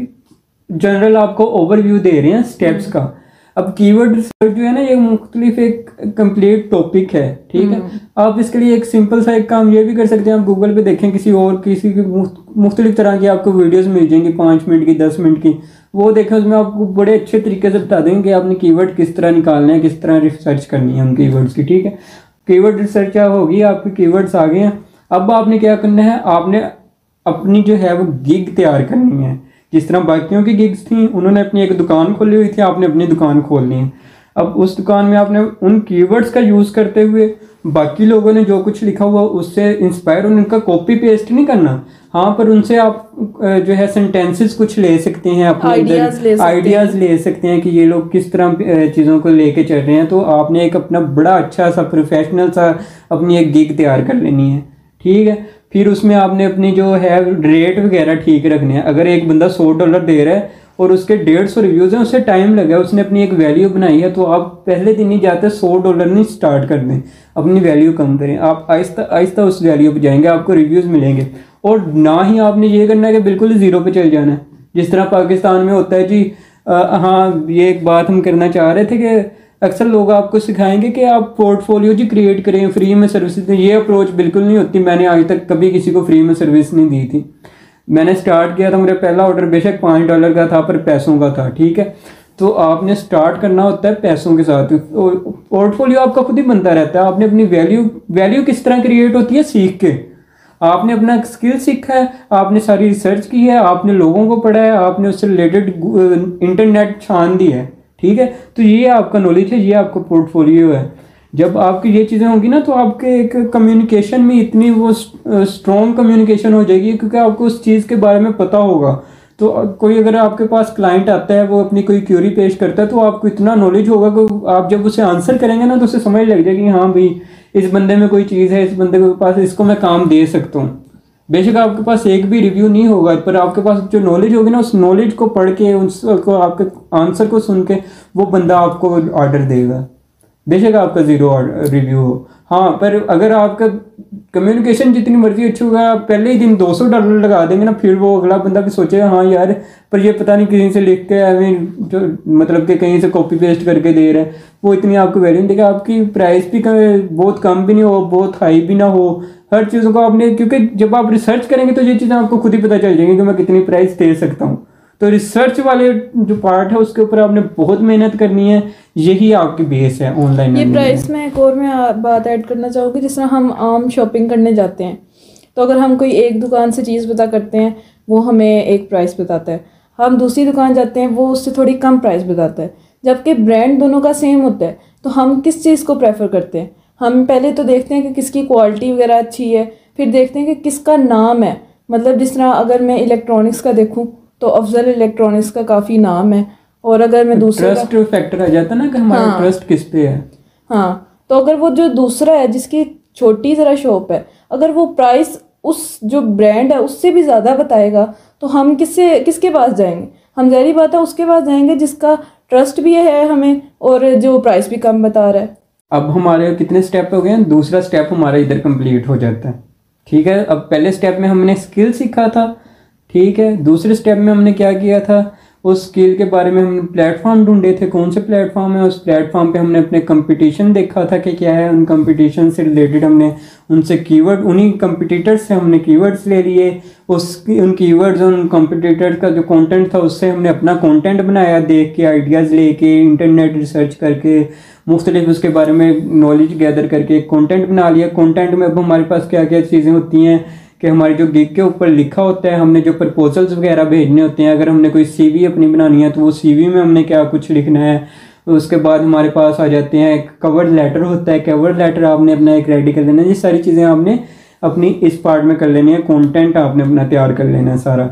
जनरल आपको ओवरव्यू दे रहे हैं स्टेप्स का। अब कीवर्ड रिसर्च जो है ना, ये मुख्तलिफ एक कंप्लीट टॉपिक है। ठीक है, आप इसके लिए एक सिंपल सा एक काम ये भी कर सकते हैं, आप गूगल पे देखें किसी की मुख्तलिफ तरह की आपको वीडियोस मिल जाएंगी, 5 मिनट की, 10 मिनट की, वो देखें, उसमें आपको बड़े अच्छे तरीके से बता देंगे कि आपने कीवर्ड किस तरह निकालने हैं, किस तरह रिसर्च करनी है उन कीवर्ड्स की। ठीक है, कीवर्ड रिसर्च क्या होगी, आपके कीवर्ड्स आ गए हैं। अब आपने क्या करना है, आपने अपनी जो है वो गिग तैयार करनी है। जिस तरह बाकियों की गिग्स थी, उन्होंने अपनी एक दुकान खोली हुई थी, आपने अपनी दुकान खोलनी है। अब उस दुकान में आपने उन कीवर्ड्स का यूज़ करते हुए बाकी लोगों ने जो कुछ लिखा हुआ उससे इंस्पायर, उनका कॉपी पेस्ट नहीं करना, हाँ, पर उनसे आप जो है सेंटेंसेस कुछ ले सकते हैं, अपने आइडियाज़ ले सकते हैं कि ये लोग किस तरह चीज़ों को लेके चल रहे हैं। तो आपने एक अपना बड़ा अच्छा सा प्रोफेशनल सा अपनी एक गिग तैयार कर लेनी है। ठीक है, फिर उसमें आपने अपनी जो है रेट वगैरह ठीक रखने हैं। अगर एक बंदा $100 दे रहा है और उसके 150 रिव्यूज़ हैं, उससे टाइम लगा है, उसने अपनी एक वैल्यू बनाई है, तो आप पहले दिन ही जाते $100 नहीं स्टार्ट कर दें, अपनी वैल्यू कम करें, आप आहिस्ता आहिस्ता उस वैल्यू पे जाएंगे, आपको रिव्यूज़ मिलेंगे। और ना ही आपने ये करना है कि बिल्कुल ज़ीरो पे चल जाना है, जिस तरह पाकिस्तान में होता है जी। हाँ, ये एक बात हम करना चाह रहे थे कि अक्सर लोग आपको सिखाएंगे कि आप पोर्टफोलियो जी क्रिएट करें, फ्री में सर्विस दें। ये अप्रोच बिल्कुल नहीं होती। मैंने आज तक कभी किसी को फ्री में सर्विस नहीं दी थी। मैंने स्टार्ट किया था, मेरा पहला ऑर्डर बेशक $5 का था, पर पैसों का था। ठीक है, तो आपने स्टार्ट करना होता है पैसों के साथ। पोर्टफोलियो आपका खुद ही बनता रहता है। आपने अपनी वैल्यू किस तरह क्रिएट होती है, सीख के। आपने अपना स्किल सीखा है, आपने सारी रिसर्च की है, आपने लोगों को पढ़ा है, आपने उससे रिलेटेड इंटरनेट छान दी है। ठीक है, तो ये आपका नॉलेज है, ये आपका पोर्टफोलियो है। जब आपकी ये चीज़ें होंगी ना, तो आपके एक कम्युनिकेशन में इतनी वो स्ट्रॉन्ग कम्युनिकेशन हो जाएगी, क्योंकि आपको उस चीज़ के बारे में पता होगा। तो कोई अगर आपके पास क्लाइंट आता है, वो अपनी कोई क्यूरी पेश करता है, तो आपको इतना नॉलेज होगा कि आप जब उसे आंसर करेंगे ना, तो उसे समझ लग जाएगी हाँ भाई, इस बंदे में कोई चीज़ है, इस बंदे के पास, इसको मैं काम दे सकता हूँ। बेशक आपके पास एक भी रिव्यू नहीं होगा, पर आपके पास जो नॉलेज होगी ना, उस नॉलेज को पढ़ के, उसको आपके आंसर को सुन के वो बंदा आपको ऑर्डर देगा, बेशक आपका ज़ीरो रिव्यू हो। हाँ, पर अगर आपका कम्युनिकेशन जितनी मर्जी अच्छी होगा, आप पहले ही दिन $200 लगा देंगे ना, फिर वो अगला बंदा भी सोचेगा हाँ यार, पर ये पता नहीं कहीं से लिख के जो मतलब कि कहीं से कॉपी पेस्ट करके दे रहे हैं, वो इतनी आपको वैल्यू नहीं देगा। आपकी प्राइस भी बहुत कम भी नहीं हो, बहुत हाई भी ना हो, हर चीज़ों को आपने, क्योंकि जब आप रिसर्च करेंगे तो ये चीज़ें आपको खुद ही पता चल जाएंगी कि मैं कितनी प्राइस दे सकता हूँ। तो रिसर्च वाले जो पार्ट है उसके ऊपर आपने बहुत मेहनत करनी है, यही आपकी बेस है ऑनलाइन। ये प्राइस में एक और मैं बात ऐड करना चाहूँगी, जिस तरह हम आम शॉपिंग करने जाते हैं, तो अगर हम कोई एक दुकान से चीज़ पता करते हैं, वो हमें एक प्राइस बताता है, हम दूसरी दुकान जाते हैं, वो उससे थोड़ी कम प्राइस बताता है, जबकि ब्रांड दोनों का सेम होता है। तो हम किस चीज़ को प्रेफर करते हैं? हम पहले तो देखते हैं कि किसकी क्वालिटी वगैरह अच्छी है, फिर देखते हैं कि किसका नाम है। मतलब जिस तरह अगर मैं इलेक्ट्रॉनिक्स का देखूँ तो अफजल इलेक्ट्रॉनिक्स का काफ़ी नाम है, और अगर मैं दूसरा ट्रस्ट फैक्टर आ जाता है ना कि हमारा ट्रस्ट किस पे है। हाँ, तो अगर वो जो दूसरा है जिसकी छोटी ज़रा शॉप है, अगर वो प्राइस उस जो ब्रांड है उससे भी ज़्यादा बताएगा तो हम किसके पास जाएंगे? हम ज़ाहिर बात है उसके पास जाएंगे जिसका ट्रस्ट भी है हमें और जो प्राइस भी कम बता रहा है। अब हमारे कितने स्टेप हो गए? दूसरा स्टेप हमारा इधर कंप्लीट हो जाता है। ठीक है, अब पहले स्टेप में हमने स्किल सीखा था। ठीक है, दूसरे स्टेप में हमने क्या किया था? उस स्किल के बारे में हमने प्लेटफॉर्म ढूंढे थे, कौन से प्लेटफॉर्म है। उस प्लेटफॉर्म पे हमने अपने कंपटीशन देखा था कि क्या है, उन कंपटीशन से रिलेटेड हमने उनसे कीवर्ड, उन्हीं कंपटीटर्स से हमने कीवर्ड्स ले लिए। उन कीवर्ड्स, उन कंपटीटर्स का जो कंटेंट था उससे हमने अपना कंटेंट बनाया, देख के, आइडियाज़ लेके, इंटरनेट रिसर्च करके, मुख्तलिफ उसके बारे में नॉलेज गैदर करके कंटेंट बना लिया। कंटेंट में अब हमारे पास क्या क्या चीज़ें होती हैं कि हमारी जो गिग के ऊपर लिखा होता है, हमने जो प्रपोजल्स वगैरह भेजने होते हैं, अगर हमने कोई सीवी अपनी बनानी है तो वो सीवी में हमने क्या कुछ लिखना है। उसके बाद हमारे पास आ जाते हैं, एक कवर लेटर होता है, कवर लेटर आपने अपना एक रेडी कर लेना है। ये सारी चीज़ें आपने अपनी इस पार्ट में कर लेनी है, कंटेंट आपने अपना तैयार कर लेना है सारा।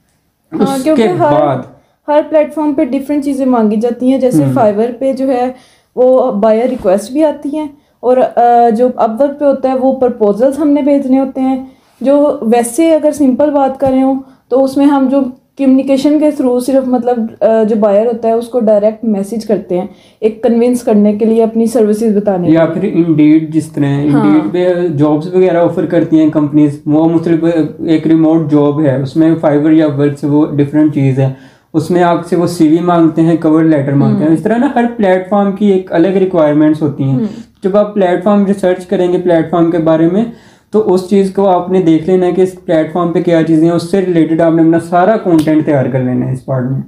उसके बाद हर प्लेटफॉर्म पे डिफरेंट चीज़ें मांगी जाती हैं। जैसे फाइवर पे जो है वो बायर रिक्वेस्ट भी आती हैं और जो अपवर्क पे होता है वो प्रपोजल्स हमने भेजने होते हैं। जो वैसे अगर सिंपल बात करें हो तो उसमें हम जो कम्युनिकेशन के थ्रू सिर्फ मतलब जो बायर होता है उसको डायरेक्ट मैसेज करते हैं एक कन्विंस करने के लिए अपनी सर्विसेज बताने या फिर इंडीड, जिस तरह इंडीड पे जॉब्स वगैरह ऑफर करती हैं कंपनीज, वो मतलब एक रिमोट जॉब है, उसमें फाइवर या वर्क से वो डिफरेंट चीज़ है। उसमें आपसे वो सीवी मांगते हैं, कवर लेटर मांगते हैं। इस तरह ना हर प्लेटफॉर्म की एक अलग रिक्वायरमेंट्स होती हैं। जब आप प्लेटफॉर्म रिसर्च करेंगे प्लेटफॉर्म के बारे में तो उस चीज़ को आपने देख लेना है कि इस प्लेटफॉर्म पे क्या चीज़ें हैं, उससे रिलेटेड आपने अपना सारा कंटेंट तैयार कर लेना है इस पार्ट में।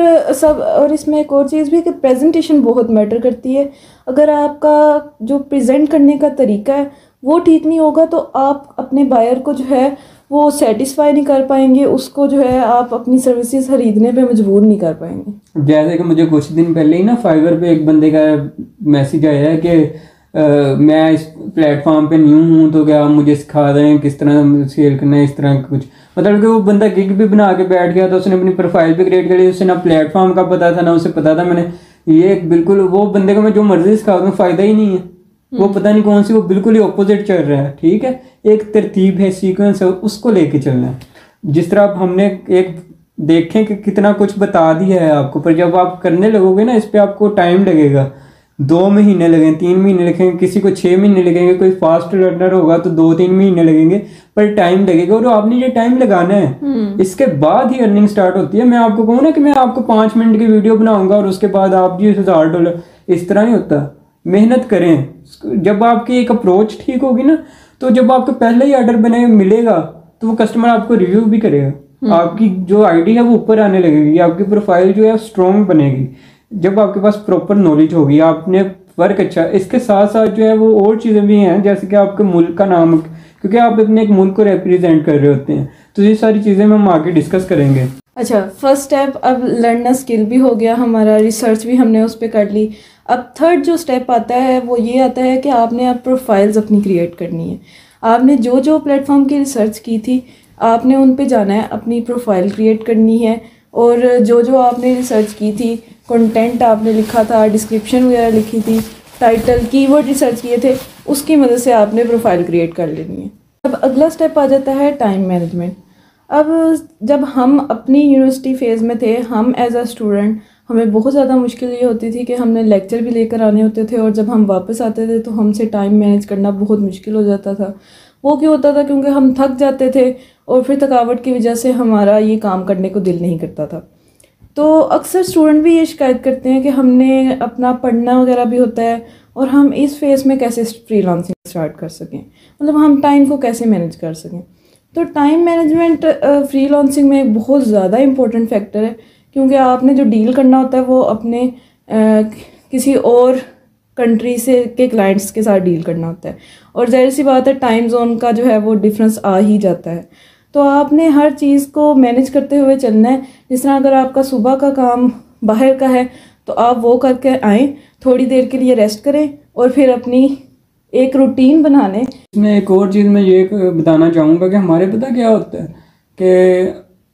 और इसमें एक और चीज़ भी है कि प्रेजेंटेशन बहुत मैटर करती है। अगर आपका जो प्रेजेंट करने का तरीका है वो ठीक नहीं होगा तो आप अपने बायर को जो है वो सेटिस्फाई नहीं कर पाएंगे, उसको जो है आप अपनी सर्विसेज खरीदने पे मजबूर नहीं कर पाएंगे। जैसे कि मुझे कुछ दिन पहले ही ना फाइवर पे एक बंदे का मैसेज आया है कि मैं इस प्लेटफॉर्म पे न्यू हूँ तो क्या आप मुझे सिखा रहे हैं किस तरह सेल करना है, इस तरह कुछ। मतलब कि वो बंदा गिग भी बना के बैठ गया, तो उसने अपनी प्रोफाइल भी क्रिएट करी, उसे ना प्लेटफॉर्म का पता था ना उसे पता था। मैंने ये बिल्कुल वो बंदे को मैं जो मर्जी सिखा दूँ फ़ायदा ही नहीं है। वो पता नहीं कौन सी, वो बिल्कुल ही ऑपोजिट चल रहा है। ठीक है, एक तरतीब है, सीक्वेंस है, उसको लेके चलना है। जिस तरह आप हमने एक देखें कि कितना कुछ बता दिया है आपको, पर जब आप करने लगोगे ना इस पर आपको टाइम लगेगा। 2 महीने लगेंगे, 3 महीने लगेंगे, किसी को 6 महीने लगेंगे, कोई फास्ट लर्नर होगा तो 2-3 महीने लगेंगे, पर टाइम लगेगा। और आपने ये टाइम लगाना है, इसके बाद ही अर्निंग स्टार्ट होती है। मैं आपको कहूँ ना कि मैं आपको 5 मिनट की वीडियो बनाऊंगा और उसके बाद आप जी $1000, इस तरह नहीं होता। मेहनत करें। जब आपकी एक अप्रोच ठीक होगी ना तो जब आपको पहले ही ऑर्डर बने मिलेगा तो वो कस्टमर आपको रिव्यू भी करेगा, आपकी जो आईडी है वो ऊपर आने लगेगी, आपकी प्रोफाइल जो है स्ट्रॉन्ग बनेगी जब आपके पास प्रॉपर नॉलेज होगी, आपने वर्क अच्छा। इसके साथ साथ जो है वो और चीज़ें भी हैं, जैसे कि आपके मुल्क का नाम, क्योंकि आप अपने एक मुल्क को रिप्रेजेंट कर रहे होते हैं, तो ये सारी चीज़ें हम आगे डिस्कस करेंगे। अच्छा, फर्स्ट स्टेप अब लर्नर स्किल भी हो गया हमारा, रिसर्च भी हमने उस पर कर ली। अब थर्ड जो स्टेप आता है वो ये आता है कि आपने अब प्रोफाइल्स अपनी क्रिएट करनी है। आपने जो जो प्लेटफॉर्म की रिसर्च की थी आपने उन पे जाना है, अपनी प्रोफाइल क्रिएट करनी है और जो जो आपने रिसर्च की थी, कंटेंट आपने लिखा था, डिस्क्रिप्शन वगैरह लिखी थी, टाइटल, कीवर्ड रिसर्च किए थे, उसकी मदद से आपने प्रोफाइल क्रिएट कर लेनी है। अब अगला स्टेप आ जाता है टाइम मैनेजमेंट। अब जब हम अपनी यूनिवर्सिटी फ़ेज़ में थे, हम एज अ स्टूडेंट हमें बहुत ज़्यादा मुश्किल ये होती थी कि हमने लेक्चर भी लेकर आने होते थे और जब हम वापस आते थे तो हमसे टाइम मैनेज करना बहुत मुश्किल हो जाता था। वो क्यों होता था? क्योंकि हम थक जाते थे और फिर थकावट की वजह से हमारा ये काम करने को दिल नहीं करता था। तो अक्सर स्टूडेंट भी ये शिकायत करते हैं कि हमने अपना पढ़ना वगैरह भी होता है और हम इस फेज़ में कैसे फ्रीलांसिंग स्टार्ट कर सकें, मतलब हम टाइम को कैसे मैनेज कर सकें। तो टाइम मैनेजमेंट फ्रीलांसिंग में एक बहुत ज़्यादा इम्पोर्टेंट फैक्टर है, क्योंकि आपने जो डील करना होता है वो अपने किसी और कंट्री से के क्लाइंट्स के साथ डील करना होता है और जाहिर सी बात है टाइम जोन का जो है वो डिफरेंस आ ही जाता है। तो आपने हर चीज़ को मैनेज करते हुए चलना है। जिस तरह अगर आपका सुबह का काम बाहर का है तो आप वो करके आएँ, थोड़ी देर के लिए रेस्ट करें और फिर अपनी एक रूटीन बना लें। इसमें एक और चीज़ मैं ये बताना चाहूँगा कि हमारे पता क्या होता है कि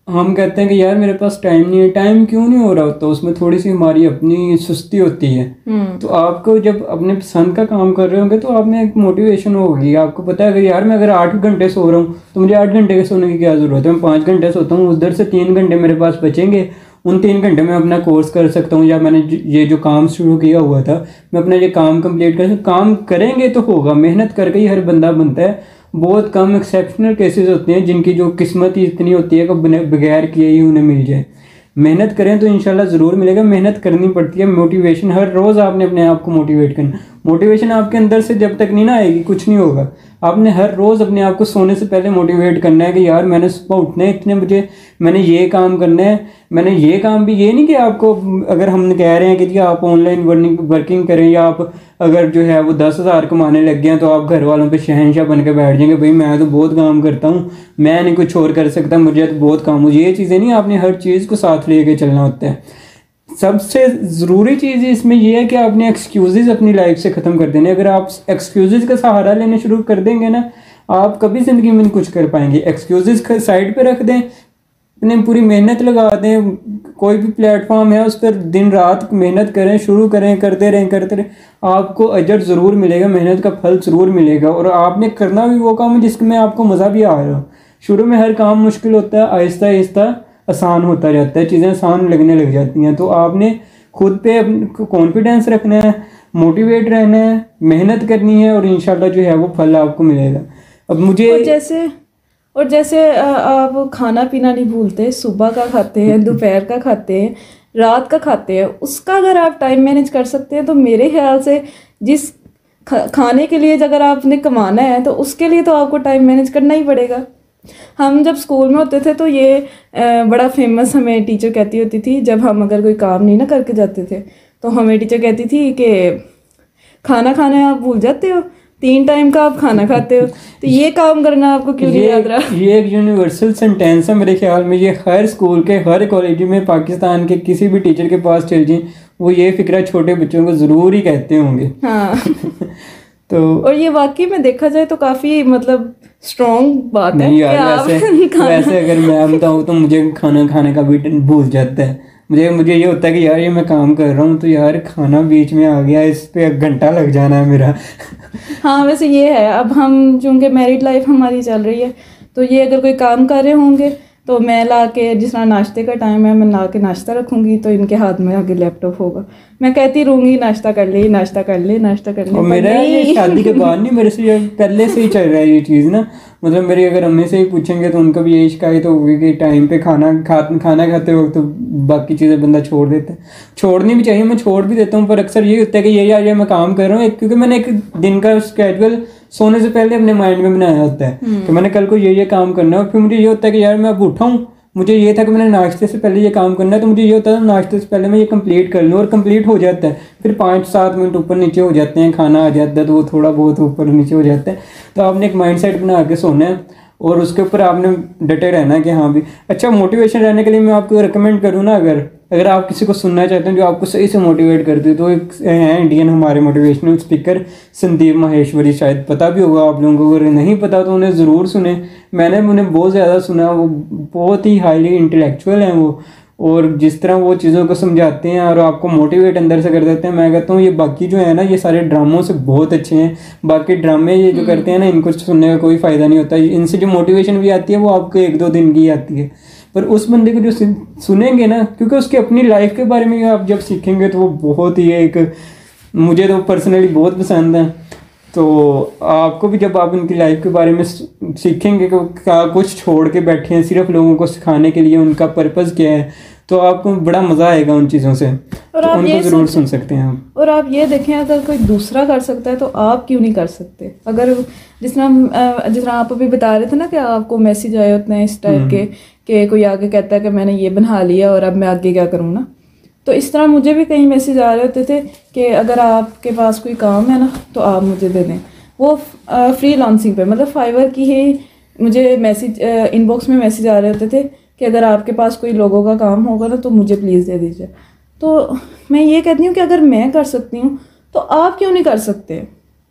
हम कहते हैं कि यार मेरे पास टाइम नहीं है, टाइम क्यों नहीं हो रहा होता, उसमें थोड़ी सी हमारी अपनी सुस्ती होती है। तो आपको जब अपने पसंद का काम कर रहे होंगे तो आप में एक मोटिवेशन होगी, आपको पता है कि यार मैं अगर 8 घंटे सो रहा हूँ तो मुझे 8 घंटे के सोने की क्या ज़रूरत है, मैं 5 घंटे सोता हूँ, उधर से 3 घंटे मेरे पास बचेंगे, उन 3 घंटे में अपना कोर्स कर सकता हूँ, या मैंने ये जो काम शुरू किया हुआ था मैं अपना ये काम कंप्लीट कर सकता। काम करेंगे तो होगा, मेहनत करके ही हर बंदा बनता है। बहुत कम एक्सेप्शनल केसेस होते हैं जिनकी जो किस्मत ही इतनी होती है कि बगैर किए ही उन्हें मिल जाए। मेहनत करें तो इंशाल्लाह ज़रूर मिलेगा, मेहनत करनी पड़ती है। मोटिवेशन हर रोज़ आपने अपने आप को मोटिवेट करना, मोटिवेशन आपके अंदर से जब तक नहीं ना आएगी कुछ नहीं होगा। आपने हर रोज़ अपने आप को सोने से पहले मोटिवेट करना है कि यार मैंने सुबह उठना है इतने बजे, मैंने ये काम करना है, मैंने ये काम भी, ये नहीं कि आपको अगर हम कह रहे हैं कि जी आप ऑनलाइन वर्किंग करें या आप अगर जो है वो 10,000 कमाने लग गए हैं तो आप घर वालों पे शहंशाह बन के बैठ जाएंगे, भाई मैं तो बहुत काम करता हूँ, मैं नहीं कुछ और कर सकता, मुझे तो बहुत काम, मुझे ये चीज़ें नहीं, आपने हर चीज़ को साथ लेके चलना होता है। सबसे ज़रूरी चीज़ इसमें यह है कि आपने एक्सक्यूज़ेस अपनी लाइफ से ख़त्म कर देने। अगर आप एक्सक्यूज़ेस का सहारा लेने शुरू कर देंगे ना, आप कभी ज़िंदगी में कुछ कर पाएंगे। एक्सक्यूज़ेस को साइड पे रख दें, अपने पूरी मेहनत लगा दें, कोई भी प्लेटफॉर्म है उस पर दिन रात मेहनत करें, शुरू करें, करते रहें, आपको अजर ज़रूर मिलेगा, मेहनत का फल ज़रूर मिलेगा। और आपने करना भी वो काम है जिसमें आपको मज़ा भी आ रहा हो। शुरू में हर काम मुश्किल होता है, आहिस्ता आहिस्ता आसान होता जाता है, चीज़ें आसान लगने लग जाती हैं। तो आपने खुद पे कॉन्फिडेंस रखना है, मोटिवेट रहना है, मेहनत करनी है और इंशाल्लाह जो है वो फल आपको मिलेगा। अब मुझे और जैसे आप खाना पीना नहीं भूलते, सुबह का खाते हैं, दोपहर का खाते हैं, रात का खाते हैं, उसका अगर आप टाइम मैनेज कर सकते हैं तो मेरे ख्याल से जिस खाने के लिए अगर आपने कमाना है तो उसके लिए तो आपको टाइम मैनेज करना ही पड़ेगा। हम जब स्कूल में होते थे तो ये बड़ा फेमस हमें टीचर कहती होती थी, जब हम अगर कोई काम नहीं ना करके जाते थे तो हमें टीचर कहती थी कि खाना खाना आप भूल जाते हो, 3 टाइम का आप खाना खाते हो, तो ये काम करना आपको क्यों नहीं याद रहा। ये एक यूनिवर्सल सेंटेंस है मेरे ख्याल में, ये हर स्कूल के हर कॉलेज में पाकिस्तान के किसी भी टीचर के पास चल जाए वो ये फिक्रा छोटे बच्चों को ज़रूर ही कहते होंगे। हाँ तो और ये वाकई में देखा जाए तो काफ़ी मतलब स्ट्रॉन्ग बात है नहीं यार, वैसे अगर मैं बताऊँ तो मुझे खाना खाने का भी भूल जाता है। मुझे ये होता है कि यार ये मैं काम कर रहा हूँ तो यार खाना बीच में आ गया, इस पे 1 घंटा लग जाना है मेरा। हाँ वैसे ये है, अब हम चूँकि मैरिड लाइफ हमारी चल रही है तो ये अगर कोई काम कर रहे होंगे तो मैं ला के, जिस तरह नाश्ते का टाइम है मैं ला के नाश्ता रखूँगी तो इनके हाथ में आगे लैपटॉप होगा, मैं कहती रहूँगी नाश्ता कर ले, नाश्ता कर ले, नाश्ता कर ले। और मेरा ये शादी के बाद नहीं, मेरे से ये पहले से ही चल रहा है ये चीज़ ना। मतलब मेरी अगर अम्मी से ही पूछेंगे तो उनका भी यही शिकायत होगी कि टाइम पे खाना खाते वक्त तो बाकी चीज़ें बंदा छोड़ देता है। छोड़नी भी चाहिए, मैं छोड़ भी देता हूँ, पर अक्सर ये होता है कि ये यार मैं काम कर रहा हूँ, क्योंकि मैंने एक दिन का स्केड्यूल सोने से पहले अपने माइंड में बनाया होता है कि मैंने कल को ये काम करना है। और फिर मुझे ये होता है कि यार मैं अब उठाऊँ, मुझे ये था कि मैंने नाश्ते से पहले ये काम करना है, तो मुझे ये होता है नाश्ते से पहले मैं ये कंप्लीट कर लूँ, और कंप्लीट हो जाता है। फिर 5-7 मिनट ऊपर नीचे हो जाते हैं, खाना आ जाता है तो वो थोड़ा बहुत ऊपर नीचे हो जाता है। तो आपने एक माइंड सेट बना के सोना है और उसके ऊपर आपने डटे रहना है कि हाँ भी। अच्छा, मोटिवेशन रहने के लिए मैं आपको रिकमेंड करूँ ना, अगर आप किसी को सुनना चाहते हैं जो आपको सही से मोटिवेट करते तो एक हैं इंडियन हमारे मोटिवेशनल स्पीकर संदीप माहेश्वरी, शायद पता भी होगा आप लोगों को, अगर नहीं पता तो उन्हें ज़रूर सुने। मैंने उन्हें बहुत ज़्यादा सुना, वो बहुत ही हाईली इंटेलेक्चुअल हैं वो, और जिस तरह वो चीज़ों को समझाते हैं और आपको मोटिवेट अंदर से कर देते हैं, मैं कहता हूँ ये बाकी जो है ना ये सारे ड्रामों से बहुत अच्छे हैं। बाकी ड्रामे ये जो करते हैं ना इनको सुनने का कोई फ़ायदा नहीं होता। इनसे जो मोटिवेशन भी आती है वो आपको 1-2 दिन की आती है, पर उस बंदे को जो सुनेंगे ना, क्योंकि उसकी अपनी लाइफ के बारे में आप जब सीखेंगे तो वो बहुत ही एक, मुझे तो पर्सनली बहुत पसंद है। तो आपको भी जब आप उनकी लाइफ के बारे में सीखेंगे कि क्या कुछ छोड़ के बैठे हैं सिर्फ लोगों को सिखाने के लिए, उनका पर्पस क्या है, तो आपको बड़ा मज़ा आएगा उन चीज़ों से। और तो आप उनको ज़रूर सुन सकते हैं आप। और आप ये देखें, अगर कोई दूसरा कर सकता है तो आप क्यों नहीं कर सकते। अगर जिस तरह आप अभी बता रहे थे ना कि आपको मैसेज आए होते हैं इस टाइप के कि कोई आगे कहता है कि मैंने ये बना लिया और अब मैं आगे क्या करूँ ना, तो इस तरह मुझे भी कई मैसेज आ रहे होते थे कि अगर आपके पास कोई काम है ना तो आप मुझे दे दें। वो फ्रीलांसिंग पे, मतलब फाइवर की ही मुझे मैसेज इनबॉक्स में मैसेज आ रहे होते थे कि अगर आपके पास कोई लोगों का काम होगा ना तो मुझे प्लीज़ दे दीजिए। तो मैं ये कहती हूँ कि अगर मैं कर सकती हूँ तो आप क्यों नहीं कर सकते।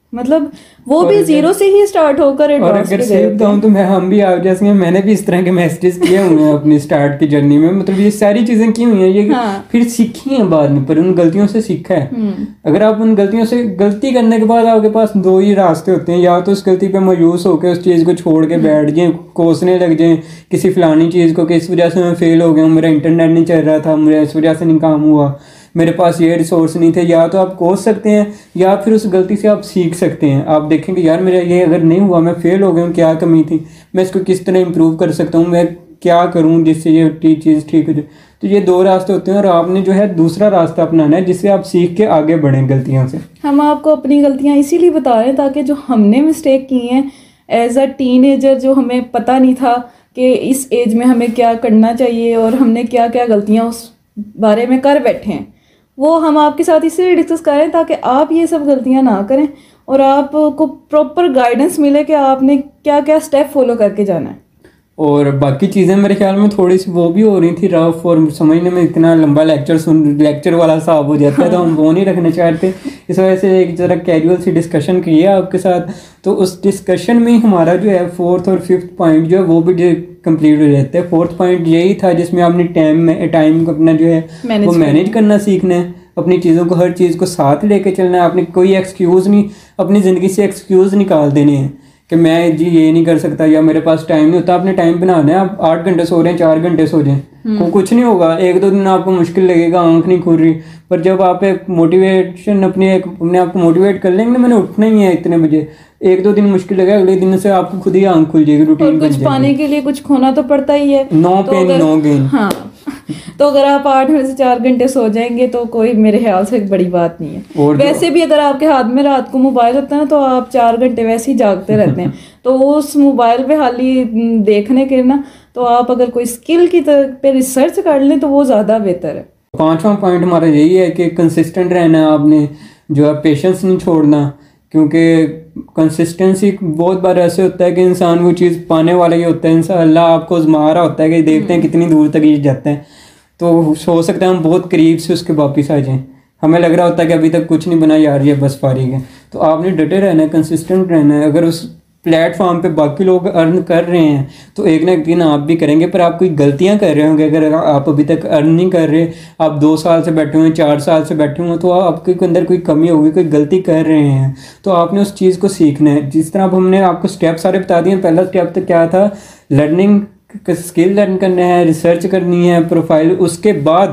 मतलब वो और भी जीरो से ही स्टार्ट होकर और एडवांस अगर पे सेव गए कहूँ तो मैं हम भी आप जैसे हैं, मैंने भी इस तरह के मैसेजेस किए हुए हैं अपनी स्टार्ट की जर्नी में। मतलब ये सारी चीज़ें की हुई हैं, ये हाँ। फिर सीखी हैं बाद में, पर उन गलतियों से सीखा है। अगर आप उन गलतियों से गलती करने के बाद आपके पास दो ही रास्ते होते हैं, या तो उस गलती पे मायूस होकर उस चीज़ को छोड़ के बैठ जाएं, कोसने लग जाएं किसी फलानी चीज़ को कि इस वजह से मैं फेल हो गया हूँ, मेरा इंटरनेट नहीं चल रहा था, मेरा इस वजह से नहीं काम हुआ, मेरे पास ये रिसोर्स नहीं थे। या तो आप कोस सकते हैं, या फिर उस गलती से आप सीख सकते हैं। आप देखेंगे यार मेरा ये अगर नहीं हुआ, मैं फेल हो गया हूँ, क्या कमी थी, मैं इसको किस तरह इम्प्रूव कर सकता हूँ, मैं क्या करूँ जिससे ये चीज़ ठीक हो जाए। तो ये दो रास्ते होते हैं, और आपने जो है दूसरा रास्ता अपनाना है जिससे आप सीख के आगे बढ़ें गलतियों से। हम आपको अपनी गलतियां इसीलिए बता रहे हैं ताकि जो हमने मिस्टेक की हैं एज अ टीनेजर, जो हमें पता नहीं था कि इस एज में हमें क्या करना चाहिए और हमने क्या क्या गलतियां उस बारे में कर बैठे हैं, वो हम आपके साथ इसलिए डिस्कस कर रहे हैं ताकि आप ये सब गलतियां ना करें और आपको प्रॉपर गाइडेंस मिले कि आपने क्या क्या स्टेप फॉलो करके जाना है। और बाकी चीज़ें मेरे ख्याल में थोड़ी सी वो भी हो रही थी रफ, और समझने में इतना लंबा लेक्चर वाला हिसाब हो जाता है, तो हम वो नहीं रखना चाहते। इस वजह से एक ज़रा कैजुअल सी डिस्कशन की है आपके साथ। तो उस डिस्कशन में हमारा जो है 4th और 5th पॉइंट जो है वो भी कंप्लीट हो जाता है। 4th पॉइंट यही था जिसमें आपने टाइम को अपना जो है वो मैनेज करना सीखना है, अपनी चीज़ों को, हर चीज़ को साथ लेके चलना है। आपने कोई एक्सक्यूज़ नहीं, अपनी ज़िंदगी से एक्सक्यूज़ निकाल देने हैं कि मैं जी ये नहीं कर सकता या मेरे पास टाइम नहीं होता। आपने टाइम बनाना है। आप 8 घंटे सो रहे हैं, 4 घंटे सो जाएं, कुछ नहीं होगा। 1-2 दिन आपको मुश्किल लगेगा, आंख नहीं खुल रही, पर जब आप एक मोटिवेशन अपने आप को मोटिवेट कर लेंगे ना, मैंने उठना ही है इतने बजे, 1-2 दिन मुश्किल लगेगा, अगले दिन से आपको खुद ही आंख खुल जाएगी, रूटीन बन जाएगी। कुछ पाने के लिए कुछ खोना तो पड़ता ही है। No pain no gain. हाँ, तो अगर आप 8 में से 4 घंटे सो जाएंगे तो कोई मेरे ख्याल से एक बड़ी बात नहीं है। और वैसे भी अगर आपके हाथ में रात को मोबाइल होता है ना, तो आप 4 घंटे वैसे ही जागते रहते हैं। तो उस मोबाइल पे हाली देखने के ना, तो आप अगर कोई स्किल की पे रिसर्च कर लें तो वो ज़्यादा बेहतर है। 5वां पॉइंट हमारा यही है कि कंसिस्टेंट रहना है। आपने जो है पेशेंस नहीं छोड़ना, क्योंकि कंसिस्टेंसी बहुत बार ऐसे होता है कि इंसान वो चीज़ पाने वाला ही होता है। इंसान अल्लाह आपको आज़मा रहा होता है कि देखते हैं कितनी दूर तक ये जाते हैं, तो हो सकता है हम बहुत करीब से उसके वापिस आ जाएं। हमें लग रहा होता है कि अभी तक कुछ नहीं बना यार, ये बस फारिग है। तो आपने डटे रहना है, कंसिस्टेंट रहना है। अगर उस प्लेटफॉर्म पे बाकी लोग अर्न कर रहे हैं तो एक ना एक दिन आप भी करेंगे, पर आप कोई गलतियां कर रहे होंगे। अगर आप अभी तक अर्न नहीं कर रहे, आप 2 साल से बैठे हुए, 4 साल से बैठे हुए, तो आपके अंदर कोई कमी होगी, कोई गलती कर रहे हैं, तो आपने उस चीज़ को सीखना है। जिस तरह अब हमने आपको स्टेप सारे बता दिए। पहला स्टेप तो क्या था, लर्निंग, स्किल लर्न करना है, रिसर्च करनी है, प्रोफाइल। उसके बाद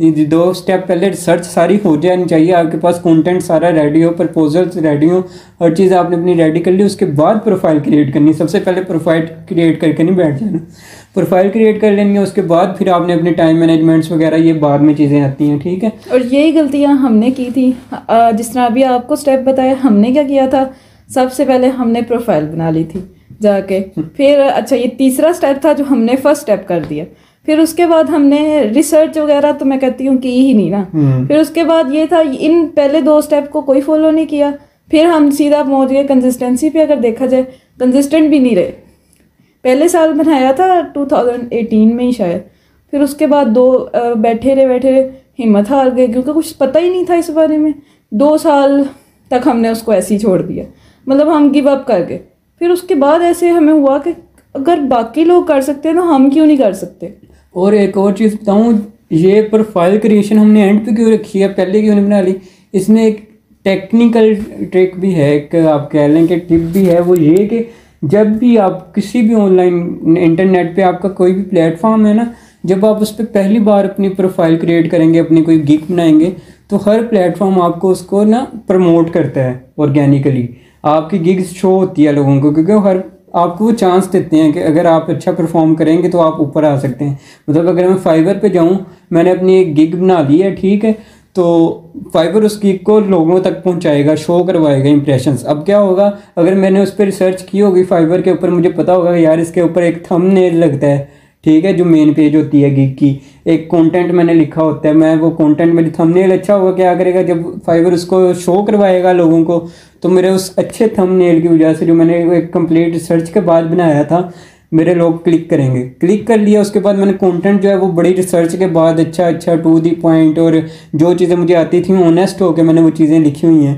2 स्टेप पहले रिसर्च सारी हो जानी चाहिए, आपके पास कंटेंट सारा रेडी हो, प्रपोजल्स रेडी हो, हर चीज़ आपने अपनी रेडी कर ली। उसके बाद प्रोफाइल क्रिएट करनी। सबसे पहले प्रोफाइल क्रिएट करके नहीं बैठ जाना, प्रोफाइल क्रिएट कर लेनी है। उसके बाद फिर आपने अपने टाइम मैनेजमेंट्स वगैरह, ये बाद में चीज़ें आती हैं, ठीक है। और यही गलतियाँ हमने की थी। जिस तरह अभी आपको स्टेप बताया, हमने क्या किया था, सबसे पहले हमने प्रोफाइल बना ली थी जाके। फिर अच्छा, ये तीसरा स्टेप था जो हमने फर्स्ट स्टेप कर दिया। फिर उसके बाद हमने रिसर्च वगैरह तो मैं कहती हूँ की ही नहीं ना। फिर उसके बाद ये था, इन पहले 2 स्टेप को कोई फॉलो नहीं किया। फिर हम सीधा पहुँच गए कंसिस्टेंसी पे। अगर देखा जाए कंसिस्टेंट भी नहीं रहे। पहले साल बनाया था 2018 में ही शायद, फिर उसके बाद 2 बैठे रहे, हिम्मत हार गए क्योंकि कुछ पता ही नहीं था इस बारे में। 2 साल तक हमने उसको ऐसे ही छोड़ दिया, मतलब हम गिव अप कर गए। फिर उसके बाद ऐसे हमें हुआ कि अगर बाकी लोग कर सकते हैं तो हम क्यों नहीं कर सकते। और एक और चीज़ बताऊँ, ये प्रोफाइल क्रिएशन हमने एंड पे क्यों रखी है, पहले क्यों नहीं बना ली। इसमें एक टेक्निकल ट्रिक भी है, एक आप कह लें कि टिप भी है। वो ये कि जब भी आप किसी भी ऑनलाइन इंटरनेट पे आपका कोई भी प्लेटफॉर्म है ना, जब आप उस पर पहली बार अपनी प्रोफाइल क्रिएट करेंगे, अपनी कोई गिग बनाएंगे, तो हर प्लेटफॉर्म आपको उसको ना प्रमोट करता है ऑर्गेनिकली। आपकी गिग्स शो होती है लोगों को, क्योंकि हर आपको वो चांस देते हैं कि अगर आप अच्छा परफॉर्म करेंगे तो आप ऊपर आ सकते हैं। मतलब अगर मैं फाइवर पे जाऊँ, मैंने अपनी एक गिग बना ली है, ठीक है, तो फाइवर उस गिग को लोगों तक पहुंचाएगा, शो करवाएगा इंप्रेशंस। अब क्या होगा, अगर मैंने उस पर रिसर्च की होगी फाइवर के ऊपर, मुझे पता होगा यार इसके ऊपर एक थंबनेल लगता है, ठीक है, जो मेन पेज होती है गिग की, एक कंटेंट मैंने लिखा होता है, मैं वो कंटेंट मेरी थंबनेल अच्छा होगा, क्या करेगा, जब फाइवर उसको शो करवाएगा लोगों को, तो मेरे उस अच्छे थंबनेल की वजह से जो मैंने एक कंप्लीट रिसर्च के बाद बनाया था, मेरे लोग क्लिक करेंगे। क्लिक कर लिया, उसके बाद मैंने कंटेंट जो है वो बड़ी रिसर्च के बाद अच्छा टू दी पॉइंट, और जो चीज़ें मुझे आती थी ऑनेस्ट होकर मैंने वो चीज़ें लिखी हुई हैं।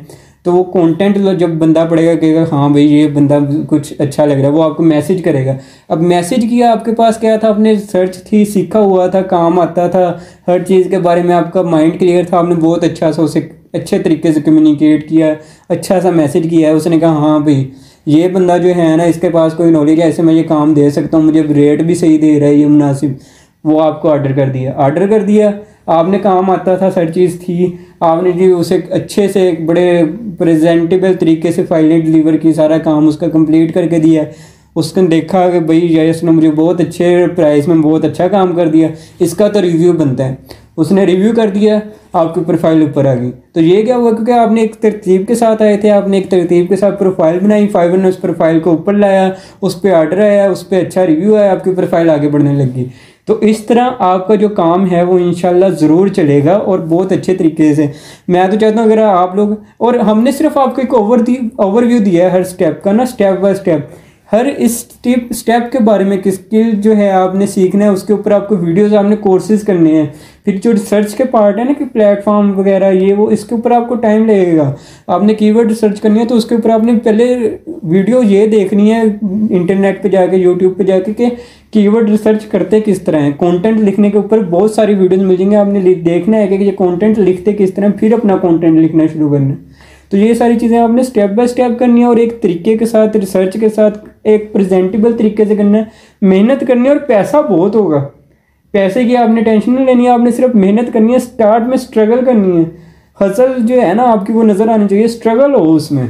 तो वो कंटेंट जब बंदा पढ़ेगा कहेगा हाँ भाई ये बंदा कुछ अच्छा लग रहा है, वो आपको मैसेज करेगा। अब मैसेज किया, आपके पास क्या था, आपने सर्च थी, सीखा हुआ था, काम आता था, हर चीज़ के बारे में आपका माइंड क्लियर था, आपने बहुत अच्छा सा उसे अच्छे तरीके से कम्युनिकेट किया, अच्छा सा मैसेज किया है। उसने कहा हाँ भाई ये बंदा जो है ना इसके पास कोई नॉलेज है, ऐसे मैं ये काम दे सकता हूँ, मुझे रेट भी सही दे रहा है, ये मुनासिब। वो आपको ऑर्डर कर दिया, आपने काम आता था, हर चीज़ थी, आपने जी उसे अच्छे से एक बड़े प्रेजेंटेबल तरीके से फाइलें डिलीवर की, सारा काम उसका कंप्लीट करके दिया। उसने देखा कि भाई ये इसने मुझे बहुत अच्छे प्राइस में बहुत अच्छा काम कर दिया, इसका तो रिव्यू बनता है। उसने रिव्यू कर दिया, आपकी प्रोफाइल ऊपर आ गई। तो ये क्या हुआ, क्योंकि आपने एक तरतीब के साथ आए थे, आपने एक तरतीब के साथ प्रोफाइल बनाई, फाइवर ने उस प्रोफाइल को ऊपर लाया, उस पर ऑर्डर आया, उस पर अच्छा रिव्यू आया, आपकी प्रोफाइल आगे बढ़ने लगी। तो इस तरह आपका जो काम है वो इंशाल्लाह ज़रूर चलेगा और बहुत अच्छे तरीके से। मैं तो चाहता हूँ अगर आप लोग, और हमने सिर्फ आपको एक ओवरव्यू दिया है हर स्टेप का ना, स्टेप बाय स्टेप, हर इस स्टेप के बारे में किस स्किल जो है आपने सीखना है, उसके ऊपर आपको वीडियोस, आपने कोर्सेज करने हैं। फिर जो रिसर्च के पार्ट है ना कि प्लेटफॉर्म वगैरह ये वो, इसके ऊपर आपको टाइम लगेगा। आपने कीवर्ड रिसर्च करनी है तो उसके ऊपर आपने पहले वीडियो ये देखनी है इंटरनेट पे जाके, यूट्यूब पे जाके कि कीवर्ड रिसर्च करते किस तरह है। कंटेंट लिखने के ऊपर बहुत सारी वीडियोस मिल जाएंगे, आपने देखना है कि ये कंटेंट लिखते किस तरह, फिर अपना कंटेंट लिखना शुरू करना है। तो ये सारी चीज़ें आपने स्टेप बाय स्टेप करनी है और एक तरीके के साथ, रिसर्च के साथ, एक प्रेजेंटेबल तरीके से करना है। मेहनत करनी है और पैसा बहुत होगा, पैसे की आपने टेंशन नहीं लेनी है, आपने सिर्फ मेहनत करनी है, स्टार्ट में स्ट्रगल करनी है। हसल जो है ना आपकी वो नज़र आनी चाहिए, स्ट्रगल हो उसमें।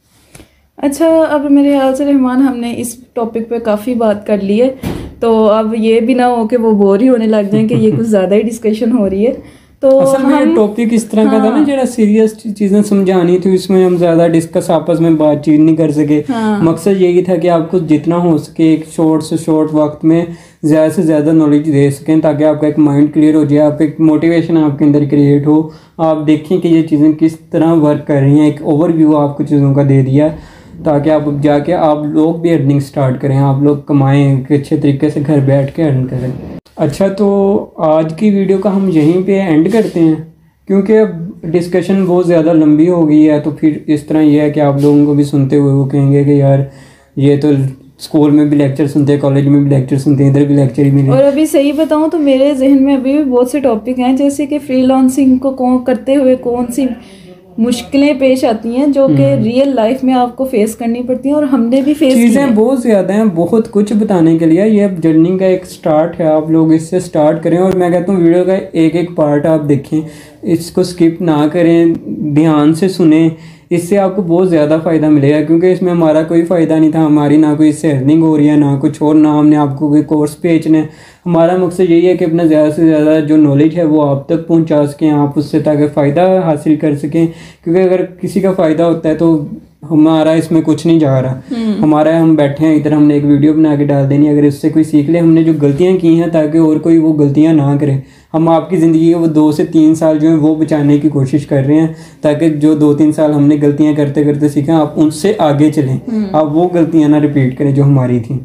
अच्छा, अब मेरे ख्याल से रहमान हमने इस टॉपिक पे काफ़ी बात कर ली है, तो अब ये भी ना हो कि वो बोर ही होने लग जाए कि ये कुछ ज़्यादा ही डिस्कशन हो रही है। तो असल में ये टॉपिक इस तरह का था ना, जरा सीरियस चीज़ें समझानी थी, इसमें हम ज़्यादा डिस्कस आपस में बातचीत नहीं कर सके। मकसद यही था कि आपको जितना हो सके एक शॉर्ट से शॉर्ट वक्त में ज़्यादा से ज़्यादा नॉलेज दे सकें, ताकि आपका एक माइंड क्लियर हो जाए, आप एक मोटिवेशन आपके अंदर क्रिएट हो, आप देखें कि ये चीज़ें किस तरह वर्क कर रही हैं। एक ओवरव्यू आपको चीज़ों का दे दिया ताकि आप जाके आप लोग भी अर्निंग स्टार्ट करें, आप लोग कमाएँ, अच्छे तरीके से घर बैठ के अर्न करें। अच्छा, तो आज की वीडियो का हम यहीं पे एंड करते हैं, क्योंकि अब डिस्कशन बहुत ज़्यादा लंबी हो गई है। तो फिर इस तरह यह है कि आप लोगों को भी सुनते हुए वो कहेंगे कि यार ये तो स्कूल में भी लेक्चर सुनते हैं, कॉलेज में भी लेक्चर सुनते हैं, इधर भी लेक्चर ही मिले। और अभी सही बताऊं तो मेरे जहन में अभी भी बहुत से टॉपिक हैं, जैसे कि फ्रीलांसिंग को करते हुए कौन सी मुश्किलें पेश आती हैं जो कि रियल लाइफ में आपको फेस करनी पड़ती हैं, और हमने भी फेस की हैं। चीज़ें बहुत ज़्यादा हैं, बहुत कुछ बताने के लिए। ये अब जर्नी का एक स्टार्ट है, आप लोग इससे स्टार्ट करें। और मैं कहता हूँ वीडियो का एक एक पार्ट आप देखें, इसको स्किप ना करें, ध्यान से सुने, इससे आपको बहुत ज़्यादा फ़ायदा मिलेगा। क्योंकि इसमें हमारा कोई फ़ायदा नहीं था, हमारी ना कोई इससे अर्निंग हो रही है ना कुछ और, ना हमने आपको कोई कोर्स बेचना है। हमारा मकसद यही है कि अपना ज़्यादा से ज़्यादा जो नॉलेज है वो आप तक पहुंचा सकें, आप उससे ताकि फ़ायदा हासिल कर सकें। क्योंकि अगर किसी का फ़ायदा होता है तो हमारा इसमें कुछ नहीं जा रहा, हमारा हम बैठे हैं इधर, हमने एक वीडियो बना के डाल देनी, अगर इससे कोई सीख ले हमने जो गलतियाँ की हैं, ताकि और कोई वो गलतियाँ ना करे। हम आपकी ज़िंदगी के वो 2 से 3 साल जो है वो बचाने की कोशिश कर रहे हैं, ताकि जो 2-3 साल हमने गलतियाँ करते करते सीखा, आप उनसे आगे चलें, आप वो गलतियाँ ना रिपीट करें जो हमारी थी।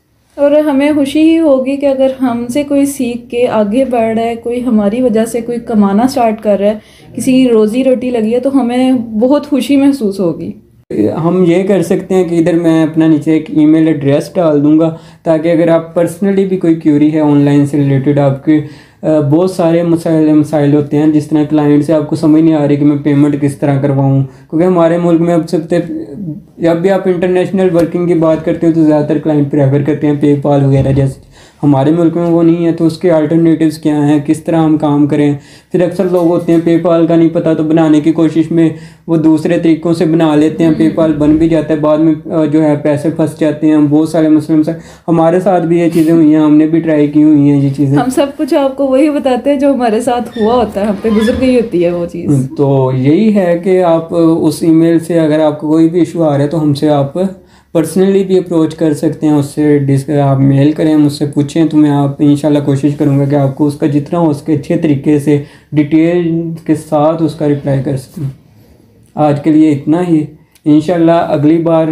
और हमें खुशी ही होगी कि अगर हमसे कोई सीख के आगे बढ़ रहा है, कोई हमारी वजह से कोई कमाना स्टार्ट कर रहा है, किसी की रोज़ी रोटी लगी है, तो हमें बहुत खुशी महसूस होगी। हम ये कर सकते हैं कि इधर मैं अपना नीचे एक ईमेल एड्रेस डाल दूंगा, ताकि अगर आप पर्सनली भी कोई क्यूरी है ऑनलाइन से रिलेटेड, आपके बहुत सारे मसाइल होते हैं, जिस तरह क्लाइंट से आपको समझ नहीं आ रही कि मैं पेमेंट किस तरह करवाऊँ। क्योंकि हमारे मुल्क में अब सबसे, जब भी आप इंटरनेशनल वर्किंग की बात करते हो तो ज़्यादातर क्लाइंट प्रेफर करते हैं पेपाल वगैरह जैसे। हमारे मुल्क में वो नहीं है, तो उसके अल्टरनेटिव्स क्या हैं, किस तरह हम काम करें। फिर अक्सर लोग होते हैं पेपाल का नहीं पता, तो बनाने की कोशिश में वो दूसरे तरीक़ों से बना लेते हैं, पेपाल बन भी जाता है, बाद में जो है पैसे फंस जाते हैं। बहुत सारे मुस्लिम से हमारे साथ भी ये चीज़ें हुई हैं, हमने भी ट्राई की हुई हैं ये चीज़ें। हम सब कुछ आपको वही बताते हैं जो हमारे साथ हुआ होता है, हम पे गुजर गई होती है वो चीज़। तो यही है कि आप उस ईमेल से अगर आपको कोई भी इशू आ रहा है तो हमसे आप पर्सनली भी अप्रोच कर सकते हैं, उससे आप मेल करें, मुझसे पूछें, तो मैं आप इंशाल्लाह कोशिश करूँगा कि आपको उसका जितना हो सके अच्छे तरीके से डिटेल के साथ उसका रिप्लाई कर सकूँ। आज के लिए इतना ही, इंशाल्लाह अगली बार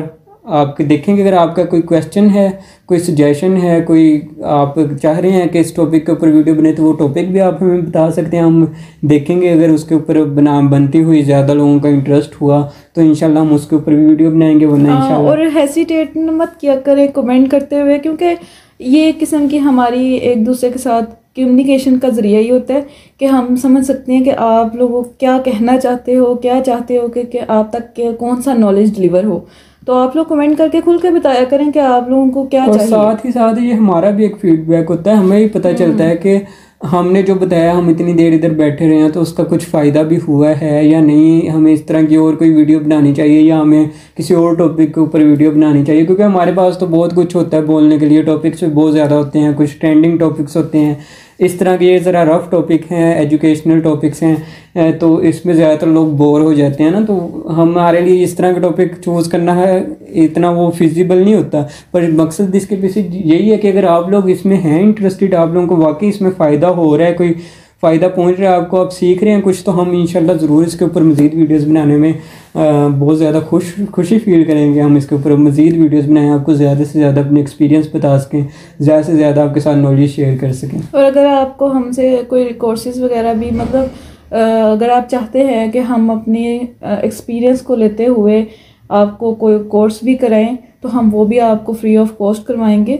आप देखेंगे। अगर आपका कोई क्वेश्चन है, कोई सजेशन है, कोई आप चाह रहे हैं कि इस टॉपिक के ऊपर वीडियो बने, तो वो टॉपिक भी आप हमें बता सकते हैं, हम देखेंगे। अगर उसके ऊपर बनती हुई ज़्यादा लोगों का इंटरेस्ट हुआ तो इंशाल्लाह हम उसके ऊपर भी वीडियो बनाएंगे, वरना इंशाल्लाह। और हेसिटेट मत किया करें कमेंट करते हुए, क्योंकि ये किस्म की हमारी एक दूसरे के साथ कम्युनिकेशन का ज़रिया ही होता है कि हम समझ सकते हैं कि आप लोगों क्या कहना चाहते हो, क्या चाहते हो कि आप तक कौन सा नॉलेज डिलीवर हो। तो आप लोग कमेंट करके खुल के बताया करें कि आप लोगों को क्या और चाहिए। साथ ही साथ ये हमारा भी एक फीडबैक होता है, हमें भी पता चलता है कि हमने जो बताया, हम इतनी देर इधर बैठे रहे हैं तो उसका कुछ फ़ायदा भी हुआ है या नहीं, हमें इस तरह की और कोई वीडियो बनानी चाहिए या हमें किसी और टॉपिक के ऊपर वीडियो बनानी चाहिए। क्योंकि हमारे पास तो बहुत कुछ होता है बोलने के लिए, टॉपिक्स भी बहुत ज़्यादा होते हैं, कुछ ट्रेंडिंग टॉपिक्स होते हैं, इस तरह के ये ज़रा रफ टॉपिक हैं, एजुकेशनल टॉपिक्स हैं, तो इसमें ज़्यादातर लोग बोर हो जाते हैं ना। तो हमारे लिए इस तरह का टॉपिक चूज़ करना है इतना वो फिजिबल नहीं होता, पर मकसद इसके पीछे यही है कि अगर आप लोग इसमें हैं इंटरेस्टेड, आप लोगों को वाकई इसमें फ़ायदा हो रहा है, कोई फ़ायदा पहुंच रहा है आपको, आप सीख रहे हैं कुछ, तो हम इंशाल्लाह ज़रूर इसके ऊपर मज़ीद वीडियोस बनाने में बहुत ज़्यादा खुशी फील करेंगे। हम इसके ऊपर मज़ीद वीडियोस बनाएं, आपको ज़्यादा से ज़्यादा अपने एक्सपीरियंस बता सकें, ज़्यादा से ज़्यादा आपके साथ नॉलेज शेयर कर सकें। और अगर आपको हमसे कोई कोर्सेज़ वगैरह भी, मतलब अगर आप चाहते हैं कि हम अपने एक्सपीरियंस को लेते हुए आपको कोई कोर्स भी कराएं, तो हम वो भी आपको फ्री ऑफ कॉस्ट करवाएंगे।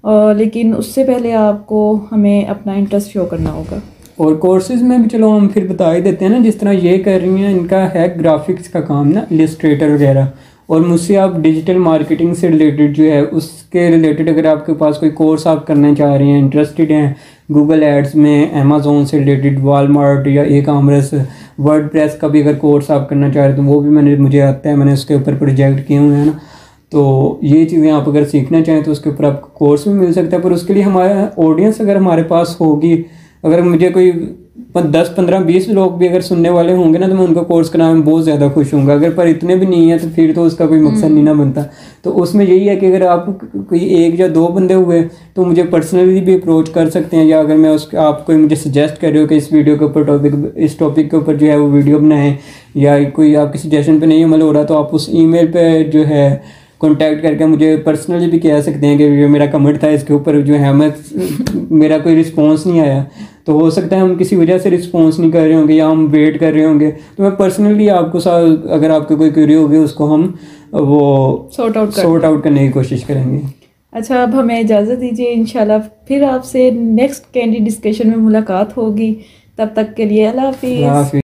लेकिन उससे पहले आपको हमें अपना इंटरेस्ट शो करना होगा। और कोर्सेज में भी चलो हम फिर बता ही देते हैं ना, जिस तरह ये कर रही हैं, इनका है ग्राफिक्स का काम ना, इलस्ट्रेटर वगैरह, और मुझसे आप डिजिटल मार्केटिंग से रिलेटेड जो है उसके रिलेटेड अगर आपके पास कोई कोर्स आप करना चाह रहे हैं, इंटरेस्टेड हैं गूगल एड्स में, अमेज़ोन से रिलेटेड, वॉलमार्ट या ई-कॉमर्स, वर्डप्रेस का भी अगर कोर्स आप करना चाह रहे हैं तो वो भी मुझे आता है, मैंने उसके ऊपर प्रोजेक्ट किए हुए हैं ना। तो ये चीज़ें आप अगर सीखना चाहें तो उसके ऊपर आपको कोर्स भी मिल सकता है। पर उसके लिए हमारा ऑडियंस अगर हमारे पास होगी, अगर मुझे कोई 10, 15, 20 लोग भी अगर सुनने वाले होंगे ना, तो मैं उनको कोर्स कराने में बहुत ज़्यादा खुश हूँगा। अगर पर इतने भी नहीं है तो फिर तो उसका कोई मकसद नहीं ना बनता। तो उसमें यही है कि अगर आप कोई 1 या 2 बंदे हुए तो मुझे पर्सनली भी अप्रोच कर सकते हैं, या अगर मैं आप कोई मुझे सजेस्ट कर रहे हो कि इस वीडियो के ऊपर इस टॉपिक के ऊपर जो है वो वीडियो बनाएं, या कोई आपके सजेशन पे नहीं अमल हो रहा, तो आप उस ईमेल पे जो है कॉन्टैक्ट करके मुझे पर्सनली भी कह सकते हैं कि ये मेरा कमेंट था, इसके ऊपर जो है मेरा कोई रिस्पॉन्स नहीं आया। तो हो सकता है हम किसी वजह से रिस्पॉन्स नहीं कर रहे होंगे या हम वेट कर रहे होंगे, तो मैं पर्सनली आपको अगर आपको कोई क्वेरी होगी उसको हम वो सॉर्ट आउट करने की कोशिश करेंगे। अच्छा, अब हमें इजाज़त दीजिए, इंशाल्लाह फिर आपसे नेक्स्ट कैंडी डिस्कशन में मुलाकात होगी। तब तक के लिए अल्लाह हाफिज़।